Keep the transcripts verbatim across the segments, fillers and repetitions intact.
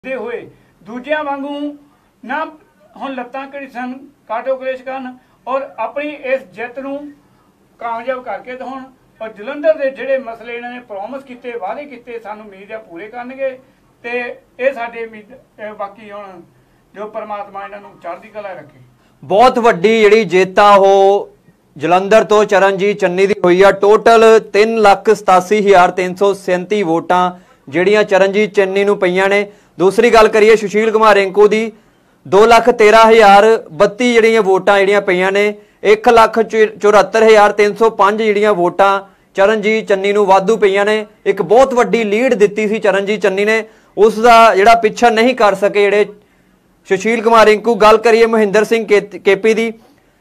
दे हुए दूजिया वांगू ना हुण लत्तां घड़ीसन काटो कलेश करन और अपनी इस जित नूं कामयाब करके दिखाउण और जलंधर के जिहड़े मसले इन्हां ने प्रॉमिस कीते वादे कीते सानूं उम्मीद है पूरे करनगे ते इह साडे उम्मीद बाकी हुण जो परमात्मा इन्हां नूं चढ़दी कला रखे। बहुत वड्डी जिहड़ी जित आ ओह जलंधर तो चरणजीत चन्नी दी होई आ। टोटल तीन लख सतासी हज़ार तीन सौ सैंती वोटां जिहड़ियां चरणजीत चन्नी नूं पईयां ने। दूसरी गल करिए सुशील कुमार रिंकू दी दो लख तेरह हज़ार बत्ती जिहड़ियां वोटां जिहड़ियां पईयां ने। एक लख चौहत्तर हज़ार तीन सौ पांच जिहड़ियां वोटां चरणजीत चन्नी नूं वाधू पईयां ने। एक बहुत वड्डी लीड दित्ती सी चरणजीत चन्नी ने, उसका जिहड़ा पिछा नहीं कर सके जिहड़े सुशील कुमार रिंकू। गल करिए महेंद्र सिंह केपी दी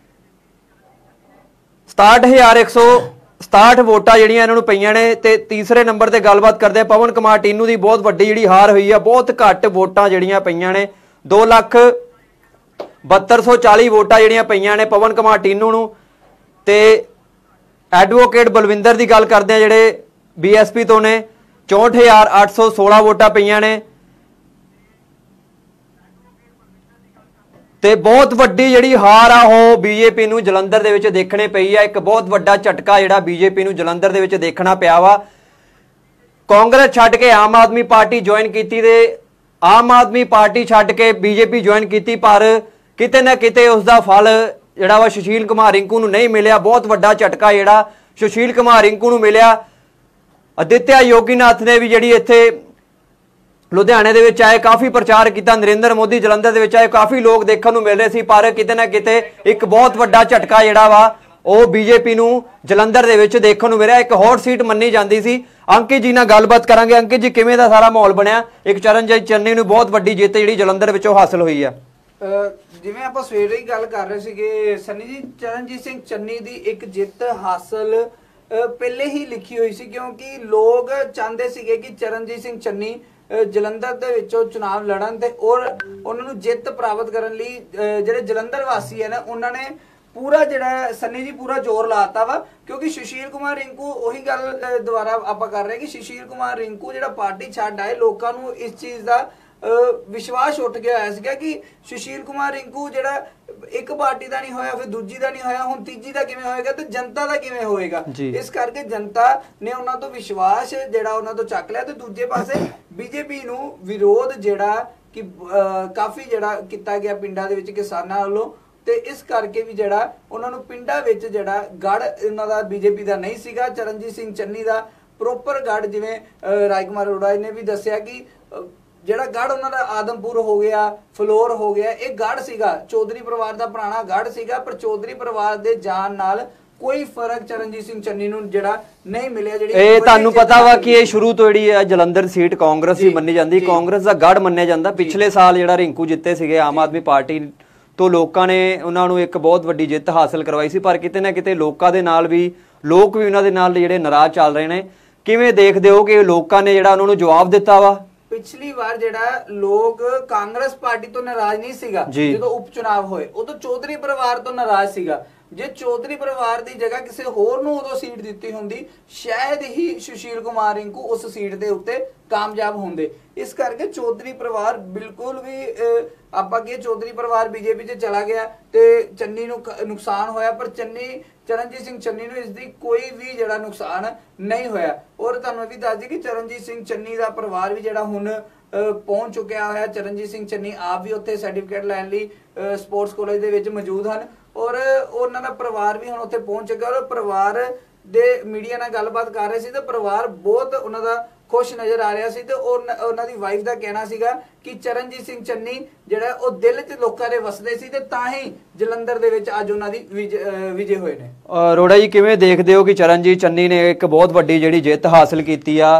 सताहठ हज़ार एक सौ सताहठ वोटां जिहड़ियां इन्हां नूं पईयां ने। ते तीसरे नंबर ते गलबात करदे पवन कुमार टीनू दी बहुत वड्डी जिहड़ी हार हुई है, बहुत घट वोटां जिहड़ियां पईयां ने। दो लख बहत्तर सौ चाली वोटां जिहड़ियां पईयां ने पवन कुमार टीनू नूं। ते एडवोकेट बलविंदर की गल करते हैं जिहड़े बी एस पी तो ने चौंठ हज़ार अठ सौ सोलह वोटां पईयां ने। ते बहुत वड्डी जिहड़ी हार आ वो बीजेपी नूं जलंधर दे विच देखणे पई है। एक बहुत वड्डा झटका जिहड़ा बीजेपी नूं जलंधर दे विच देखना पिया वा। कांग्रेस छड्ड के आम आदमी पार्टी ज्वाइन कीती ते आम आदमी पार्टी छड्ड के बीजेपी ज्वाइन कीती, पर किते ना किते उसका फल जिहड़ा वा सुशील कुमार रिंकू नूं नहीं मिलिया। बहुत वड्डा झटका जिहड़ा सुशील कुमार रिंकू नूं मिलिया। आदित्य योगीनाथ ने भी जिहड़ी इत्थे लुधियाने दे विच आए काफ़ी प्रचार किया, नरेंद्र मोदी जलंधर दे विच आए काफ़ी लोग देखने को मिल रहे सी, पर किते ना किते एक बहुत वड्डा झटका जिहड़ा वा ਉਹ बीजेपी नूं जलंधर दे विच देखने को मिलिया। एक हॉट सीट मन्नी जाती सी। अंकित जी नाल गलबात करांगे। अंकित जी किवें दा सारा माहौल बनया? एक चरणजीत चन्नी नूं बहुत वड्डी जिੱਤ जिहड़ी जलंधर विचों हासिल होई है। जिवें आपां सवेरे ही गल कर रहे सीगे सन्नी जी, चरणजीत सिंह चन्नी दी एक जिੱਤ हासिल पहले ही लिखी हुई सी, क्योंकि लोग चाहते सीगे कि चरणजीत सिंह चन्नी जलंधर दे विचों चुनाव लड़न ते और उन्हां नूं जिੱਤ प्राप्त करन लई जिहड़े जलंधर वासी है ना उन्हां ने पूरा जिहड़ा सन्नी जी पूरा जोर लाता वा। क्योंकि सुशील कुमार रिंकू उही गल दोबारा आपां कर रहे कि सुशील कुमार रिंकू जिहड़ा पार्टी छड्ड आए, लोकां नूं इस चीज़ दा विश्वास उठ गया होया सीगा कि सुशील कुमार रिंकू जिहड़ा एक पार्टी दा नहीं होया, फिर दूजी दा नहीं होया, हुण तीजी दा किवें होएगा ते जनता दा किवें होएगा। इस करके जनता ने उन्हां तो विश्वास जिहड़ा उन्हां तो चक लिया। ते दूजे पासे बीजेपी नूं विरोध जिहड़ा कि काफ़ी जिहड़ा कीता गया पिंडां दे विच किसानां वल्लों, ते इस करके भी जिहड़ा उन्हां नूं पिंडां विच जिहड़ा गढ़ उन्हां दा बीजेपी दा नहीं सीगा। चरणजीत सिंह चन्नी दा प्रोपर गढ़ जिवें राजकुमार अरोड़ा ने भी दस्सिया कि ਜਿਹੜਾ गढ़ उन्होंने आदमपुर हो गया, फलोर हो गया, एक गढ़ सीगा चौधरी परिवार का पुराना गढ़ सीगा, पर चौधरी परिवार के जान नाल कोई फर्क चरणजीत सिंह चन्नी नूं जिहड़ा नहीं मिलिया। ਇਹ ਤੁਹਾਨੂੰ ਪਤਾ ਵਾ ਕਿ ਇਹ ਸ਼ੁਰੂ ਤੋਂ ਜਿਹੜੀ ਹੈ ਜਲੰਧਰ ਸੀਟ ਕਾਂਗਰਸ ਦੀ ਮੰਨੀ ਜਾਂਦੀ, ਕਾਂਗਰਸ ਦਾ ਗੜ ਮੰਨਿਆ ਜਾਂਦਾ। ਪਿਛਲੇ ਸਾਲ ਜਿਹੜਾ ਰਿੰਕੂ ਜਿੱਤੇ ਸੀਗੇ ਆਮ ਆਦਮੀ ਪਾਰਟੀ ਤੋਂ ਲੋਕਾਂ ਨੇ ਉਹਨਾਂ ਨੂੰ ਇੱਕ ਬਹੁਤ ਵੱਡੀ ਜਿੱਤ ਹਾਸਲ ਕਰਵਾਈ ਸੀ, ਪਰ ਕਿਤੇ ਨਾ ਕਿਤੇ ਲੋਕਾਂ ਦੇ ਨਾਲ ਵੀ ਲੋਕ ਵੀ ਉਹਨਾਂ ਦੇ ਨਾਲ ਜਿਹੜੇ ਨਾਰਾਜ਼ ਚੱਲ ਰਹੇ ਨੇ। ਕਿਵੇਂ ਦੇਖਦੇ ਹੋ ਕਿ ਲੋਕਾਂ ਨੇ ਜਿਹੜਾ ਉਹਨਾਂ ਨੂੰ ਜਵਾਬ ਦਿੱਤਾ ਵਾ? पिछली बार जिहड़ा लोग कांग्रेस पार्टी तो नाराज नहीं सीगा जो उप चुनाव होए, उदों चौधरी परिवार तो नाराज सीगा। जे चौधरी परिवार की जगह किसी होर नूं उदों सीट दित्ती हुंदी, शायद ही सुशील कुमार रिंकू उस सीट दे उत्ते कामयाब होंदे। इस करके चौधरी परिवार बिल्कुल भी आपां कहिए चौधरी परिवार बीजेपी च चला गया ते चन्नी नूं नुकसान होया, पर चन्नी चरणजीत सिंह चन्नी नूं इसदी कोई भी जिहड़ा नुकसान नहीं होया। और तुहानूं भी दस दी कि चरणजीत सिंह चन्नी दा परिवार भी जिहड़ा हुण पहुंच चुकिया होया। चरणजीत सिंह चन्नी आप भी उत्थे सर्टिफिकेट लैण लई स्पोर्ट्स कॉलेज दे विच मौजूद हन और उन्हां दा परिवार भी हुण उत्थे पहुंच चुका। और परिवार दे मीडिया नाल गलबात कर रहे सी ते परिवार बहुत उन्हां दा खुश नज़र आ रहा सी। ते उन्हां दी वाइफ दा कहना सीगा कि चरणजीत सिंह चन्नी जिहड़ा ओ दिल च लोकां दे वसदे सी ते तां ही जलंधर दे विच अज उन्हां दी विजय होए ने। अरोड़ा जी किवें देखदे हो कि चरणजीत चन्नी ने एक बहुत वड्डी जिहड़ी जिੱਤ हासिल कीती आ,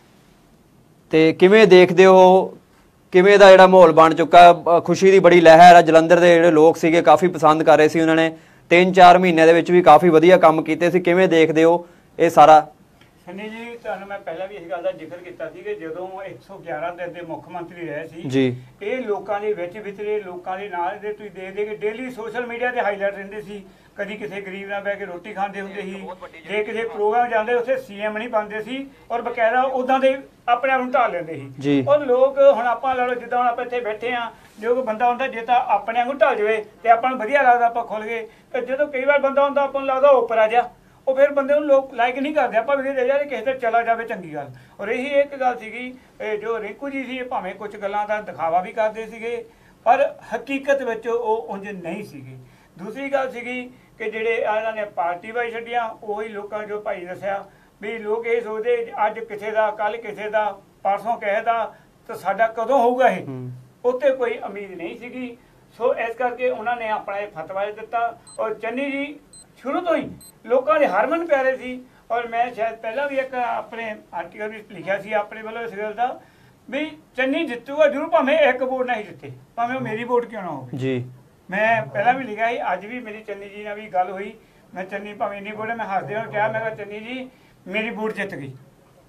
ते किवें देखदे हो किवें दा जिहड़ा माहौल बन चुका? खुशी दी बड़ी लहर आ। जलंधर दे जिहड़े लोग सीगे काफ़ी पसंद कर रहे सी, उन्होंने तीन चार महीने दे विच भी काफ़ी वधिया काम कीते सी। किवें देखदे हो ये सारा? सन्नी जी तुहानूं मैं पहला भी इस गल का जिक्र किया कि जदों एक सौ ग्यारह दिन के मुख मंत्री रहे सी जी, ये लोगों के विच विचरे लोगों के नाल तुसीं देखदे कि डेली सोशल मीडिया ते हाईलाइट रहिंदे सी। कभी किसी गरीब नाल बैठ के रोटी खाते होंगे ही, जे किसी प्रोग्राम जाते उत्थे सीएम नहीं बनते सी और बकायदा उदां दे अपने आप नूं ढाल लैंदे सी। और लोग हुण आपां ला लो जिद्दां हुण आपां इत्थे बैठे हाँ, जो कोई बंदा हुंदा जे तां अपने वांगू ढल जावे ते आपां नूं वधिया लगदा, आपां खुल गए। ते जदों कई बार बंदा हुंदा आपां नूं लगदा उपर आ जा, ਉਹ ਫਿਰ ਬੰਦੇ ਨੂੰ ਲੋਕ ਲਾਈਕ ਨਹੀਂ ਕਰਦੇ, ਆਪਾਂ ਵੀ ਯਾਰ ਕਿਸੇ ਤੇ ਚਲਾ ਜਾਵੇ ਚੰਗੀ ਗੱਲ। ਔਰ ਇਹੀ ਇੱਕ ਗੱਲ ਸੀਗੀ ਜੋ ਰਿੰਕੂ ਜੀ ਸੀ, ਭਾਵੇਂ ਕੁਝ ਗੱਲਾਂ ਦਾ ਦਿਖਾਵਾ ਵੀ ਕਰਦੇ ਸੀਗੇ ਪਰ ਹਕੀਕਤ ਵਿੱਚ ਉਹ ਉਂਝ ਨਹੀਂ ਸੀਗੇ। ਦੂਸਰੀ ਗੱਲ ਸੀਗੀ ਕਿ ਜਿਹੜੇ ਇਹਨਾਂ ਨੇ ਪਾਰਟੀ ਵਾਈ ਛੱਡੀਆਂ ਉਹੀ ਲੋਕਾਂ ਜੋ ਭਾਈ ਦੱਸਿਆ ਵੀ ਲੋਕ ਇਹ ਸੋਚਦੇ ਅੱਜ ਕਿਸੇ ਦਾ ਕੱਲ ਕਿਸੇ ਦਾ ਪਰਸੋਂ ਕਿਸੇ ਦਾ ਤਾਂ ਸਾਡਾ ਕਦੋਂ ਹੋਊਗਾ, ਇਹ ਉੱਤੇ ਕੋਈ ਉਮੀਦ ਨਹੀਂ ਸੀਗੀ। ਸੋ ਇਸ ਕਰਕੇ ਉਹਨਾਂ ਨੇ ਆਪਣਾ ਇਹ ਫਤਵਾ ਦਿੱਤਾ। ਔਰ ਚੰਨੀ ਜੀ शुरू तो ही लोगों के हरमन प्यारे सी। और मैं शायद पहला भी एक अपने आर्टिकल भी लिखा सी अपने वालों इस गल का भी चन्नी जितूगा जरूर, भावें एक वोट ना ही जिते, भावें मेरी वोट क्यों ना हो जी। मैं पहला भी लिखा ही, अज भी मेरी चन्नी जी ने भी गल हुई, मैं चन्नी भावें इन्नी वोट मैं हसदे होए कहा, मैं कहा चन्नी जी मेरी वोट जित गई।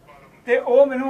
तो वह मैनू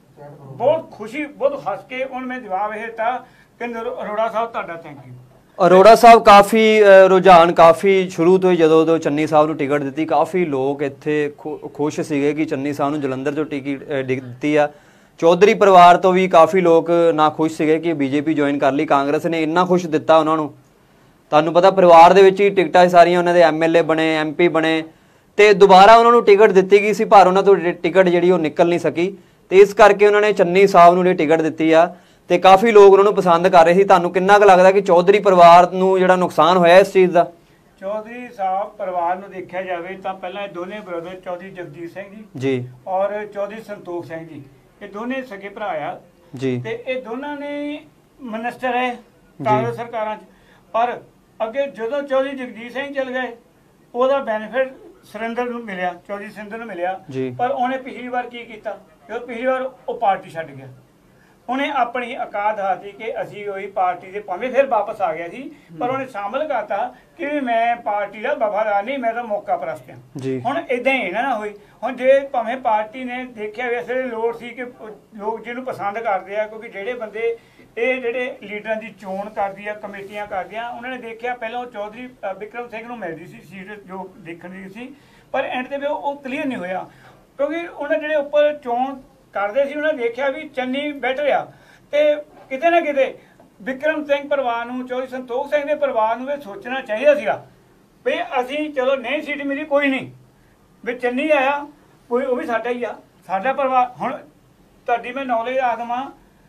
बहुत खुशी बहुत हस के उन्होंने मैं जवाब यह दिता कि अरोड़ा साहब तुहाडा थैंक यू। अरोड़ा साहब काफ़ी रुझान काफ़ी शुरू तो ही जो जो चन्नी साहब को टिकट दी, काफ़ी लोग इत्थे खुश सीगे कि चन्नी साहब को जलंधर जो टिकट दी आ। चौधरी परिवार तो भी काफ़ी लोग ना खुश सीगे कि बीजेपी ज्वाइन कर ली, कांग्रेस ने इन्ना खुश दिता उन्होंने। तुहानूं पता परिवार दे विच ही टिकटां सारियां उन्होंने एम एल ए बने, एम पी बने, तो दोबारा उन्होंने टिकट दी गई सी पर उन्होंने तो टिकट जी निकल नहीं सकी, तो इस करके उन्होंने चन्नी साहब को टिकट दी आ ਤੇ ਕਾਫੀ ਲੋਕ ਉਹਨਾਂ ਨੂੰ ਪਸੰਦ ਕਰ ਰਹੇ ਸੀ। ਤੁਹਾਨੂੰ ਕਿੰਨਾ ਕੁ ਲੱਗਦਾ ਕਿ ਚੌਧਰੀ ਪਰਿਵਾਰ ਨੂੰ ਜਿਹੜਾ ਨੁਕਸਾਨ ਹੋਇਆ ਇਸ ਚੀਜ਼ ਦਾ? ਚੌਧਰੀ ਸਾਹਿਬ ਪਰਿਵਾਰ ਨੂੰ ਦੇਖਿਆ ਜਾਵੇ ਤਾਂ ਪਹਿਲਾਂ ਇਹ ਦੋਨੇ ਬ੍ਰਦਰ ਚੌਧਰੀ ਜਗਜੀਤ ਸਿੰਘ ਜੀ ਜੀ ਔਰ ਚੌਧਰੀ ਸੰਤੋਖ ਸਿੰਘ ਜੀ, ਇਹ ਦੋਨੇ ਸਕੇ ਭਰਾ ਆ ਜੀ, ਤੇ ਇਹ ਦੋਨਾਂ ਨੇ ਮਿਨਿਸਟਰ ਹੈ ਕਾਂਗਰਸ ਸਰਕਾਰਾਂ 'ਚ। ਪਰ ਅੱਗੇ ਜਦੋਂ ਚੌਧਰੀ ਜਗਜੀਤ ਸਿੰਘ ਚਲ ਗਏ ਉਹਦਾ ਬੈਨੀਫਿਟ ਸੁਰਿੰਦਰ ਨੂੰ ਮਿਲਿਆ, ਚੌਧਰੀ ਸੁਰਿੰਦਰ ਨੂੰ ਮਿਲਿਆ, ਪਰ ਉਹਨੇ ਪਿਛਲੀ ਵਾਰ ਕੀ ਕੀਤਾ, ਜਦੋਂ ਪਿਛਲੀ ਵਾਰ ਉਹ ਪਾਰਟੀ ਛੱਡ ਗਿਆ, ਉਹਨੇ ਆਪਣੀ ਔਕਾਤ ਹਾਸੀ ਕਿ ਅਸੀਂ ਉਹੀ ਪਾਰਟੀ ਦੇ ਭਾਵੇਂ ਫਿਰ ਵਾਪਸ ਆ ਗਿਆ ਸੀ, ਪਰ ਉਹਨੇ ਸ਼ਾਮਲ ਕਰਤਾ ਕਿ ਮੈਂ ਪਾਰਟੀ ਦਾ ਵਫਾਦਾਰ ਨਹੀਂ, ਮੈਂ ਤਾਂ ਮੌਕਾ ਪ੍ਰਸਤ ਹਾਂ। ਹੁਣ ਇਦਾਂ ਹੀ ਨਾ ਹੋਈ, ਹੁਣ ਜੇ ਭਾਵੇਂ ਪਾਰਟੀ ਨੇ ਦੇਖਿਆ ਵੀ ਇਸ ਵੇਲੇ ਲੋੜ ਸੀ ਕਿ ਲੋਕ ਜਿਹਨੂੰ ਪਸੰਦ ਕਰਦੇ ਆ, ਕਿਉਂਕਿ ਜਿਹੜੇ ਬੰਦੇ ਇਹ ਜਿਹੜੇ ਲੀਡਰਾਂ ਦੀ ਚੋਣ ਕਰਦੀ ਆ, ਕਮੇਟੀਆਂ ਕਰਦੀਆਂ, ਉਹਨਾਂ ਨੇ ਦੇਖਿਆ ਪਹਿਲਾਂ ਉਹ ਚੌਧਰੀ ਬਿਕਰਮ ਸਿੰਘ ਨੂੰ ਮਿਲਦੀ ਸੀ ਸੀਟ ਜੋ ਦੇਖਣ ਦੀ ਸੀ, ਪਰ ਐਂਡ ਤੇ ਵੀ ਉਹ ਕਲੀਅਰ ਨਹੀਂ ਹੋਇਆ ਕਿਉਂਕਿ ਉਹਨਾਂ ਜਿਹੜੇ ਉੱਪਰ ਚੋਣ ਕਰਦੇ ਸੀ ਉਹਨਾਂ ਦੇਖਿਆ ਵੀ ਚੰਨੀ ਬੈਟਰ ਆ। ਤੇ ਕਿਤੇ ਨਾ ਕਿਤੇ ਵਿਕਰਮ ਸਿੰਘ ਪਰਿਵਾਰ ਨੂੰ, ਚੌਧਰੀ ਸੰਤੋਖ ਸਿੰਘ ਦੇ ਪਰਿਵਾਰ ਨੂੰ ਇਹ ਸੋਚਣਾ ਚਾਹੀਦਾ ਸੀਗਾ ਵੀ ਅਸੀਂ ਚਲੋ ਨਹੀਂ ਸੀਟ ਮਿਲੀ ਕੋਈ ਨਹੀਂ, ਵੀ ਚੰਨੀ ਆਇਆ ਕੋਈ ਉਹ ਵੀ ਸਾਡਾ ਹੀ ਆ, ਸਾਡਾ ਪਰਿਵਾਰ। ਹੁਣ ਤੁਹਾਡੀ ਮੈਂ ਨੌਲੇਜ ਆ ਦੇਵਾਂ,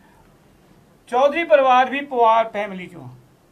ਚੌਧਰੀ ਪਰਿਵਾਰ ਵੀ ਪਵਾਰ ਫੈਮਿਲੀ ਚੋਂ,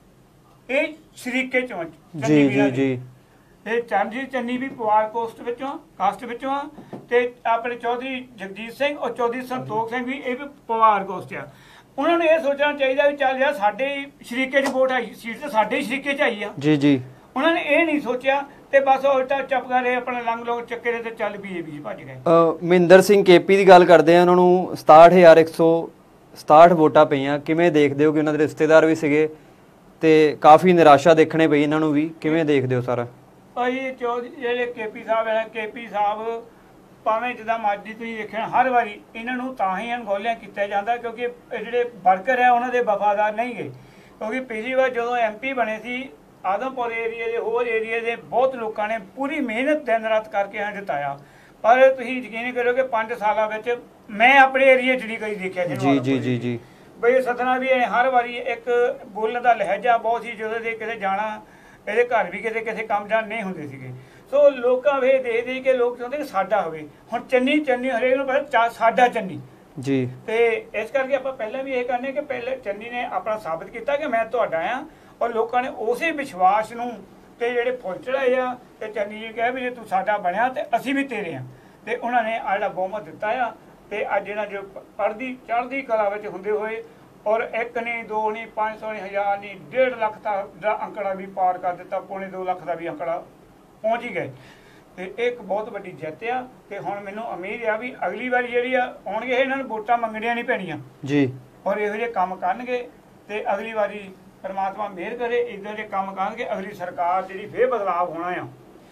ਇਹ ਸ਼ਰੀਕੇ ਚੋਂ ਜੀ ਜੀ ਜੀ ਇਹ ਚਰਨਜੀਤ ਚੰਨੀ ਵੀ ਪਵਾਰ ਕੋਸਟ ਵਿੱਚੋਂ ਕਾਸਟ ਵਿੱਚੋਂ ਆ, ਤੇ ਆਪਣੇ ਚੌਧਰੀ ਜਗਜੀਤ ਸਿੰਘ ਔਰ ਚੌਧਰੀ ਸੰਤੋਖ ਸਿੰਘ ਵੀ ਇਹ ਵੀ ਪਵਾਰ ਕੋਸਟ ਆ। ਉਹਨਾਂ ਨੂੰ ਇਹ ਸੋਚਣਾ ਚਾਹੀਦਾ ਵੀ ਚੱਲ ਯਾਰ ਸਾਡੇ ਸ਼ਰੀਕੇ 'ਚ ਵੋਟ ਆਈ, ਸੀਟ ਤਾਂ ਸਾਡੇ ਹੀ ਸ਼ਰੀਕੇ 'ਚ ਆਈ ਆ ਜੀ ਜੀ। ਉਹਨਾਂ ਨੇ ਇਹ ਨਹੀਂ ਸੋਚਿਆ ਤੇ ਬਸ ਉਲਟਾ ਚੁੱਪ ਕਰ ਰਹੇ, ਆਪਣਾ ਲੰਘ ਲੋਕ ਚੱਕੇ ਦੇ ਤੇ ਚੱਲ ਬੀਜੇਪੀ 'ਚ ਭੱਜ ਗਏ। ਮਹਿੰਦਰ ਸਿੰਘ ਕੇਪੀ ਦੀ ਗੱਲ ਕਰਦੇ ਆ, ਉਹਨਾਂ ਨੂੰ ਸਤਾਹਠ ਹਜ਼ਾਰ ਇੱਕ ਸੌ ਸਤਾਹਠ ਵੋਟਾਂ ਪਈਆਂ, ਕਿਵੇਂ ਦੇਖਦੇ ਹੋ ਕਿ ਉਹਨਾਂ ਦੇ ਰਿਸ਼ਤੇਦਾਰ ਵੀ ਸੀਗੇ ਤੇ ਕਾਫੀ ਨਿਰਾਸ਼ਾ ਦੇਖਣੇ ਪਈ ਇਹਨਾਂ ਨੂੰ ਵੀ, ਕਿਵੇਂ ਦੇਖਦੇ ਹੋ ਸਾਰਾ? ਭਾਈ ਚੌਧਰੀ ਜਿਹੜੇ ਕੇ ਪੀ ਸਾਹਿਬ ਹੈ, ਕੇ ਪੀ ਸਾਹਿਬ ਭਾਵੇਂ ਜਿੱਦਾਂ ਮਰਜ਼ੀ ਤੁਸੀਂ ਦੇਖਿਆ ਹਰ ਵਾਰੀ ਇਹਨਾਂ ਨੂੰ ਤਾਂ ਹੀ ਅਣਗੌਲਿਆਂ ਕੀਤਾ ਜਾਂਦਾ ਕਿਉਂਕਿ ਜਿਹੜੇ ਵਰਕਰ ਹੈ ਉਹਨਾਂ ਦੇ ਵਫਾਦਾਰ ਨਹੀਂ ਗਏ। ਕਿਉਂਕਿ ਪਿਛਲੀ ਵਾਰ ਜਦੋਂ ਐਮ ਪੀ ਬਣੇ ਸੀ ਆਦਮਪੁਰ ਏਰੀਏ ਦੇ ਹੋਰ ਏਰੀਏ ਦੇ ਬਹੁਤ ਲੋਕਾਂ ਨੇ ਪੂਰੀ ਮਿਹਨਤ ਦਿਨ ਰਾਤ ਕਰਕੇ ਹਾਂ ਜਿਤਾਇਆ, ਪਰ ਤੁਸੀਂ ਯਕੀਨ ਕਰੋ ਕਿ ਪੰਜ ਸਾਲਾਂ ਵਿੱਚ ਮੈਂ ਆਪਣੇ ਏਰੀਏ 'ਚ ਨਹੀਂ ਕਦੀ ਦੇਖਿਆ ਜੀ ਜੀ ਜੀ ਜੀ ਬਈ ਸਤਨਾ ਵੀ ਹਰ ਵਾਰੀ ਇੱਕ ਬੋਲਣ ਦਾ ਲਹਿਜਾ ਬਹੁਤ ਸੀ, ਜਦੋਂ ਦੇ ਕਿਤੇ ਜਾਣਾ ਇਹਦੇ ਘਰ ਵੀ ਕਿਤੇ ਕਿਸੇ ਕੰਮ ਜਾਣ ਨਹੀਂ ਹੁੰਦੇ ਸੀਗੇ। ਸੋ ਲੋਕਾਂ ਵੇ ਦੇ ਦੇ ਕੇ ਲੋਕ ਚਾਹੁੰਦੇ ਕਿ ਸਾਡਾ ਹੋਵੇ। ਹੁਣ ਚੰਨੀ ਚੰਨੀ ਹਰੇਕ ਨੂੰ ਪਤਾ ਸਾਡਾ ਚੰਨੀ ਜੀ, ਤੇ ਇਸ ਕਰਕੇ ਆਪਾਂ ਪਹਿਲਾਂ ਵੀ ਇਹ ਕਰਨੇ ਕਿ ਪਹਿਲੇ ਚੰਨੀ ਨੇ ਆਪਣਾ ਸਾਬਤ ਕੀਤਾ ਕਿ ਮੈਂ ਤੁਹਾਡਾ ਆ, ਔਰ ਲੋਕਾਂ ਨੇ ਉਸੇ ਵਿਸ਼ਵਾਸ ਨੂੰ ਤੇ ਜਿਹੜੇ ਫੁੱਲ ਚੜਾਏ ਆ ਤੇ ਚੰਨੀ ਜੀ ਕਿਹਾ ਵੀ ਜੇ ਤੂੰ ਸਾਡਾ ਬਣਿਆ ਤੇ ਅਸੀਂ ਵੀ ਤੇਰੇ ਆ, ਤੇ ਉਹਨਾਂ ਨੇ ਆ ਜਿਹੜਾ ਬਹੁਮਤ ਦਿੱਤਾ ਆ। ਤੇ ਅੱਜ ਜਿਹੜਾ ਜੋ ਪੜ੍ਹਦੀ ਚੜ੍ਹਦੀ ਕਲਾ ਵਿੱਚ ਹੁੰਦੇ ਹੋਏ ਔਰ ਇੱਕ ਨਹੀਂ ਦੋ ਨਹੀਂ ਪੰਜ ਸੌ ਨਹੀਂ ਹਜ਼ਾਰ ਨਹੀਂ ਡੇਢ ਲੱਖ ਦਾ ਅੰਕੜਾ ਵੀ ਪਾਰ ਕਰ ਦਿੱਤਾ, ਪੌਣੇ ਦੋ ਲੱਖ ਦਾ ਵੀ ਅੰਕੜਾ ਪਹੁੰਚ ਹੀ ਗਏ, ਤੇ ਇੱਕ ਬਹੁਤ ਵੱਡੀ ਜਿੱਤ ਆ। ਤੇ ਹੁਣ ਮੈਨੂੰ ਉਮੀਦ ਆ ਵੀ ਅਗਲੀ ਵਾਰੀ ਜਿਹੜੀ ਆ ਆਉਣਗੇ ਇਹਨਾਂ ਨੂੰ ਵੋਟਾਂ ਮੰਗਣੀਆਂ ਨਹੀਂ ਪੈਣੀਆਂ ਜੀ, ਔਰ ਇਹੋ ਜਿਹੇ ਕੰਮ ਕਰਨਗੇ ਤੇ ਅਗਲੀ ਵਾਰੀ ਪਰਮਾਤਮਾ ਮਿਹਰ ਕਰੇ ਇੱਦਾਂ ਦੇ ਕੰਮ ਕਰਨਗੇ, ਅਗਲੀ ਸਰਕਾਰ ਜਿਹੜੀ ਫੇਰ ਬਦਲਾਵ ਹੋਣਾ ਆ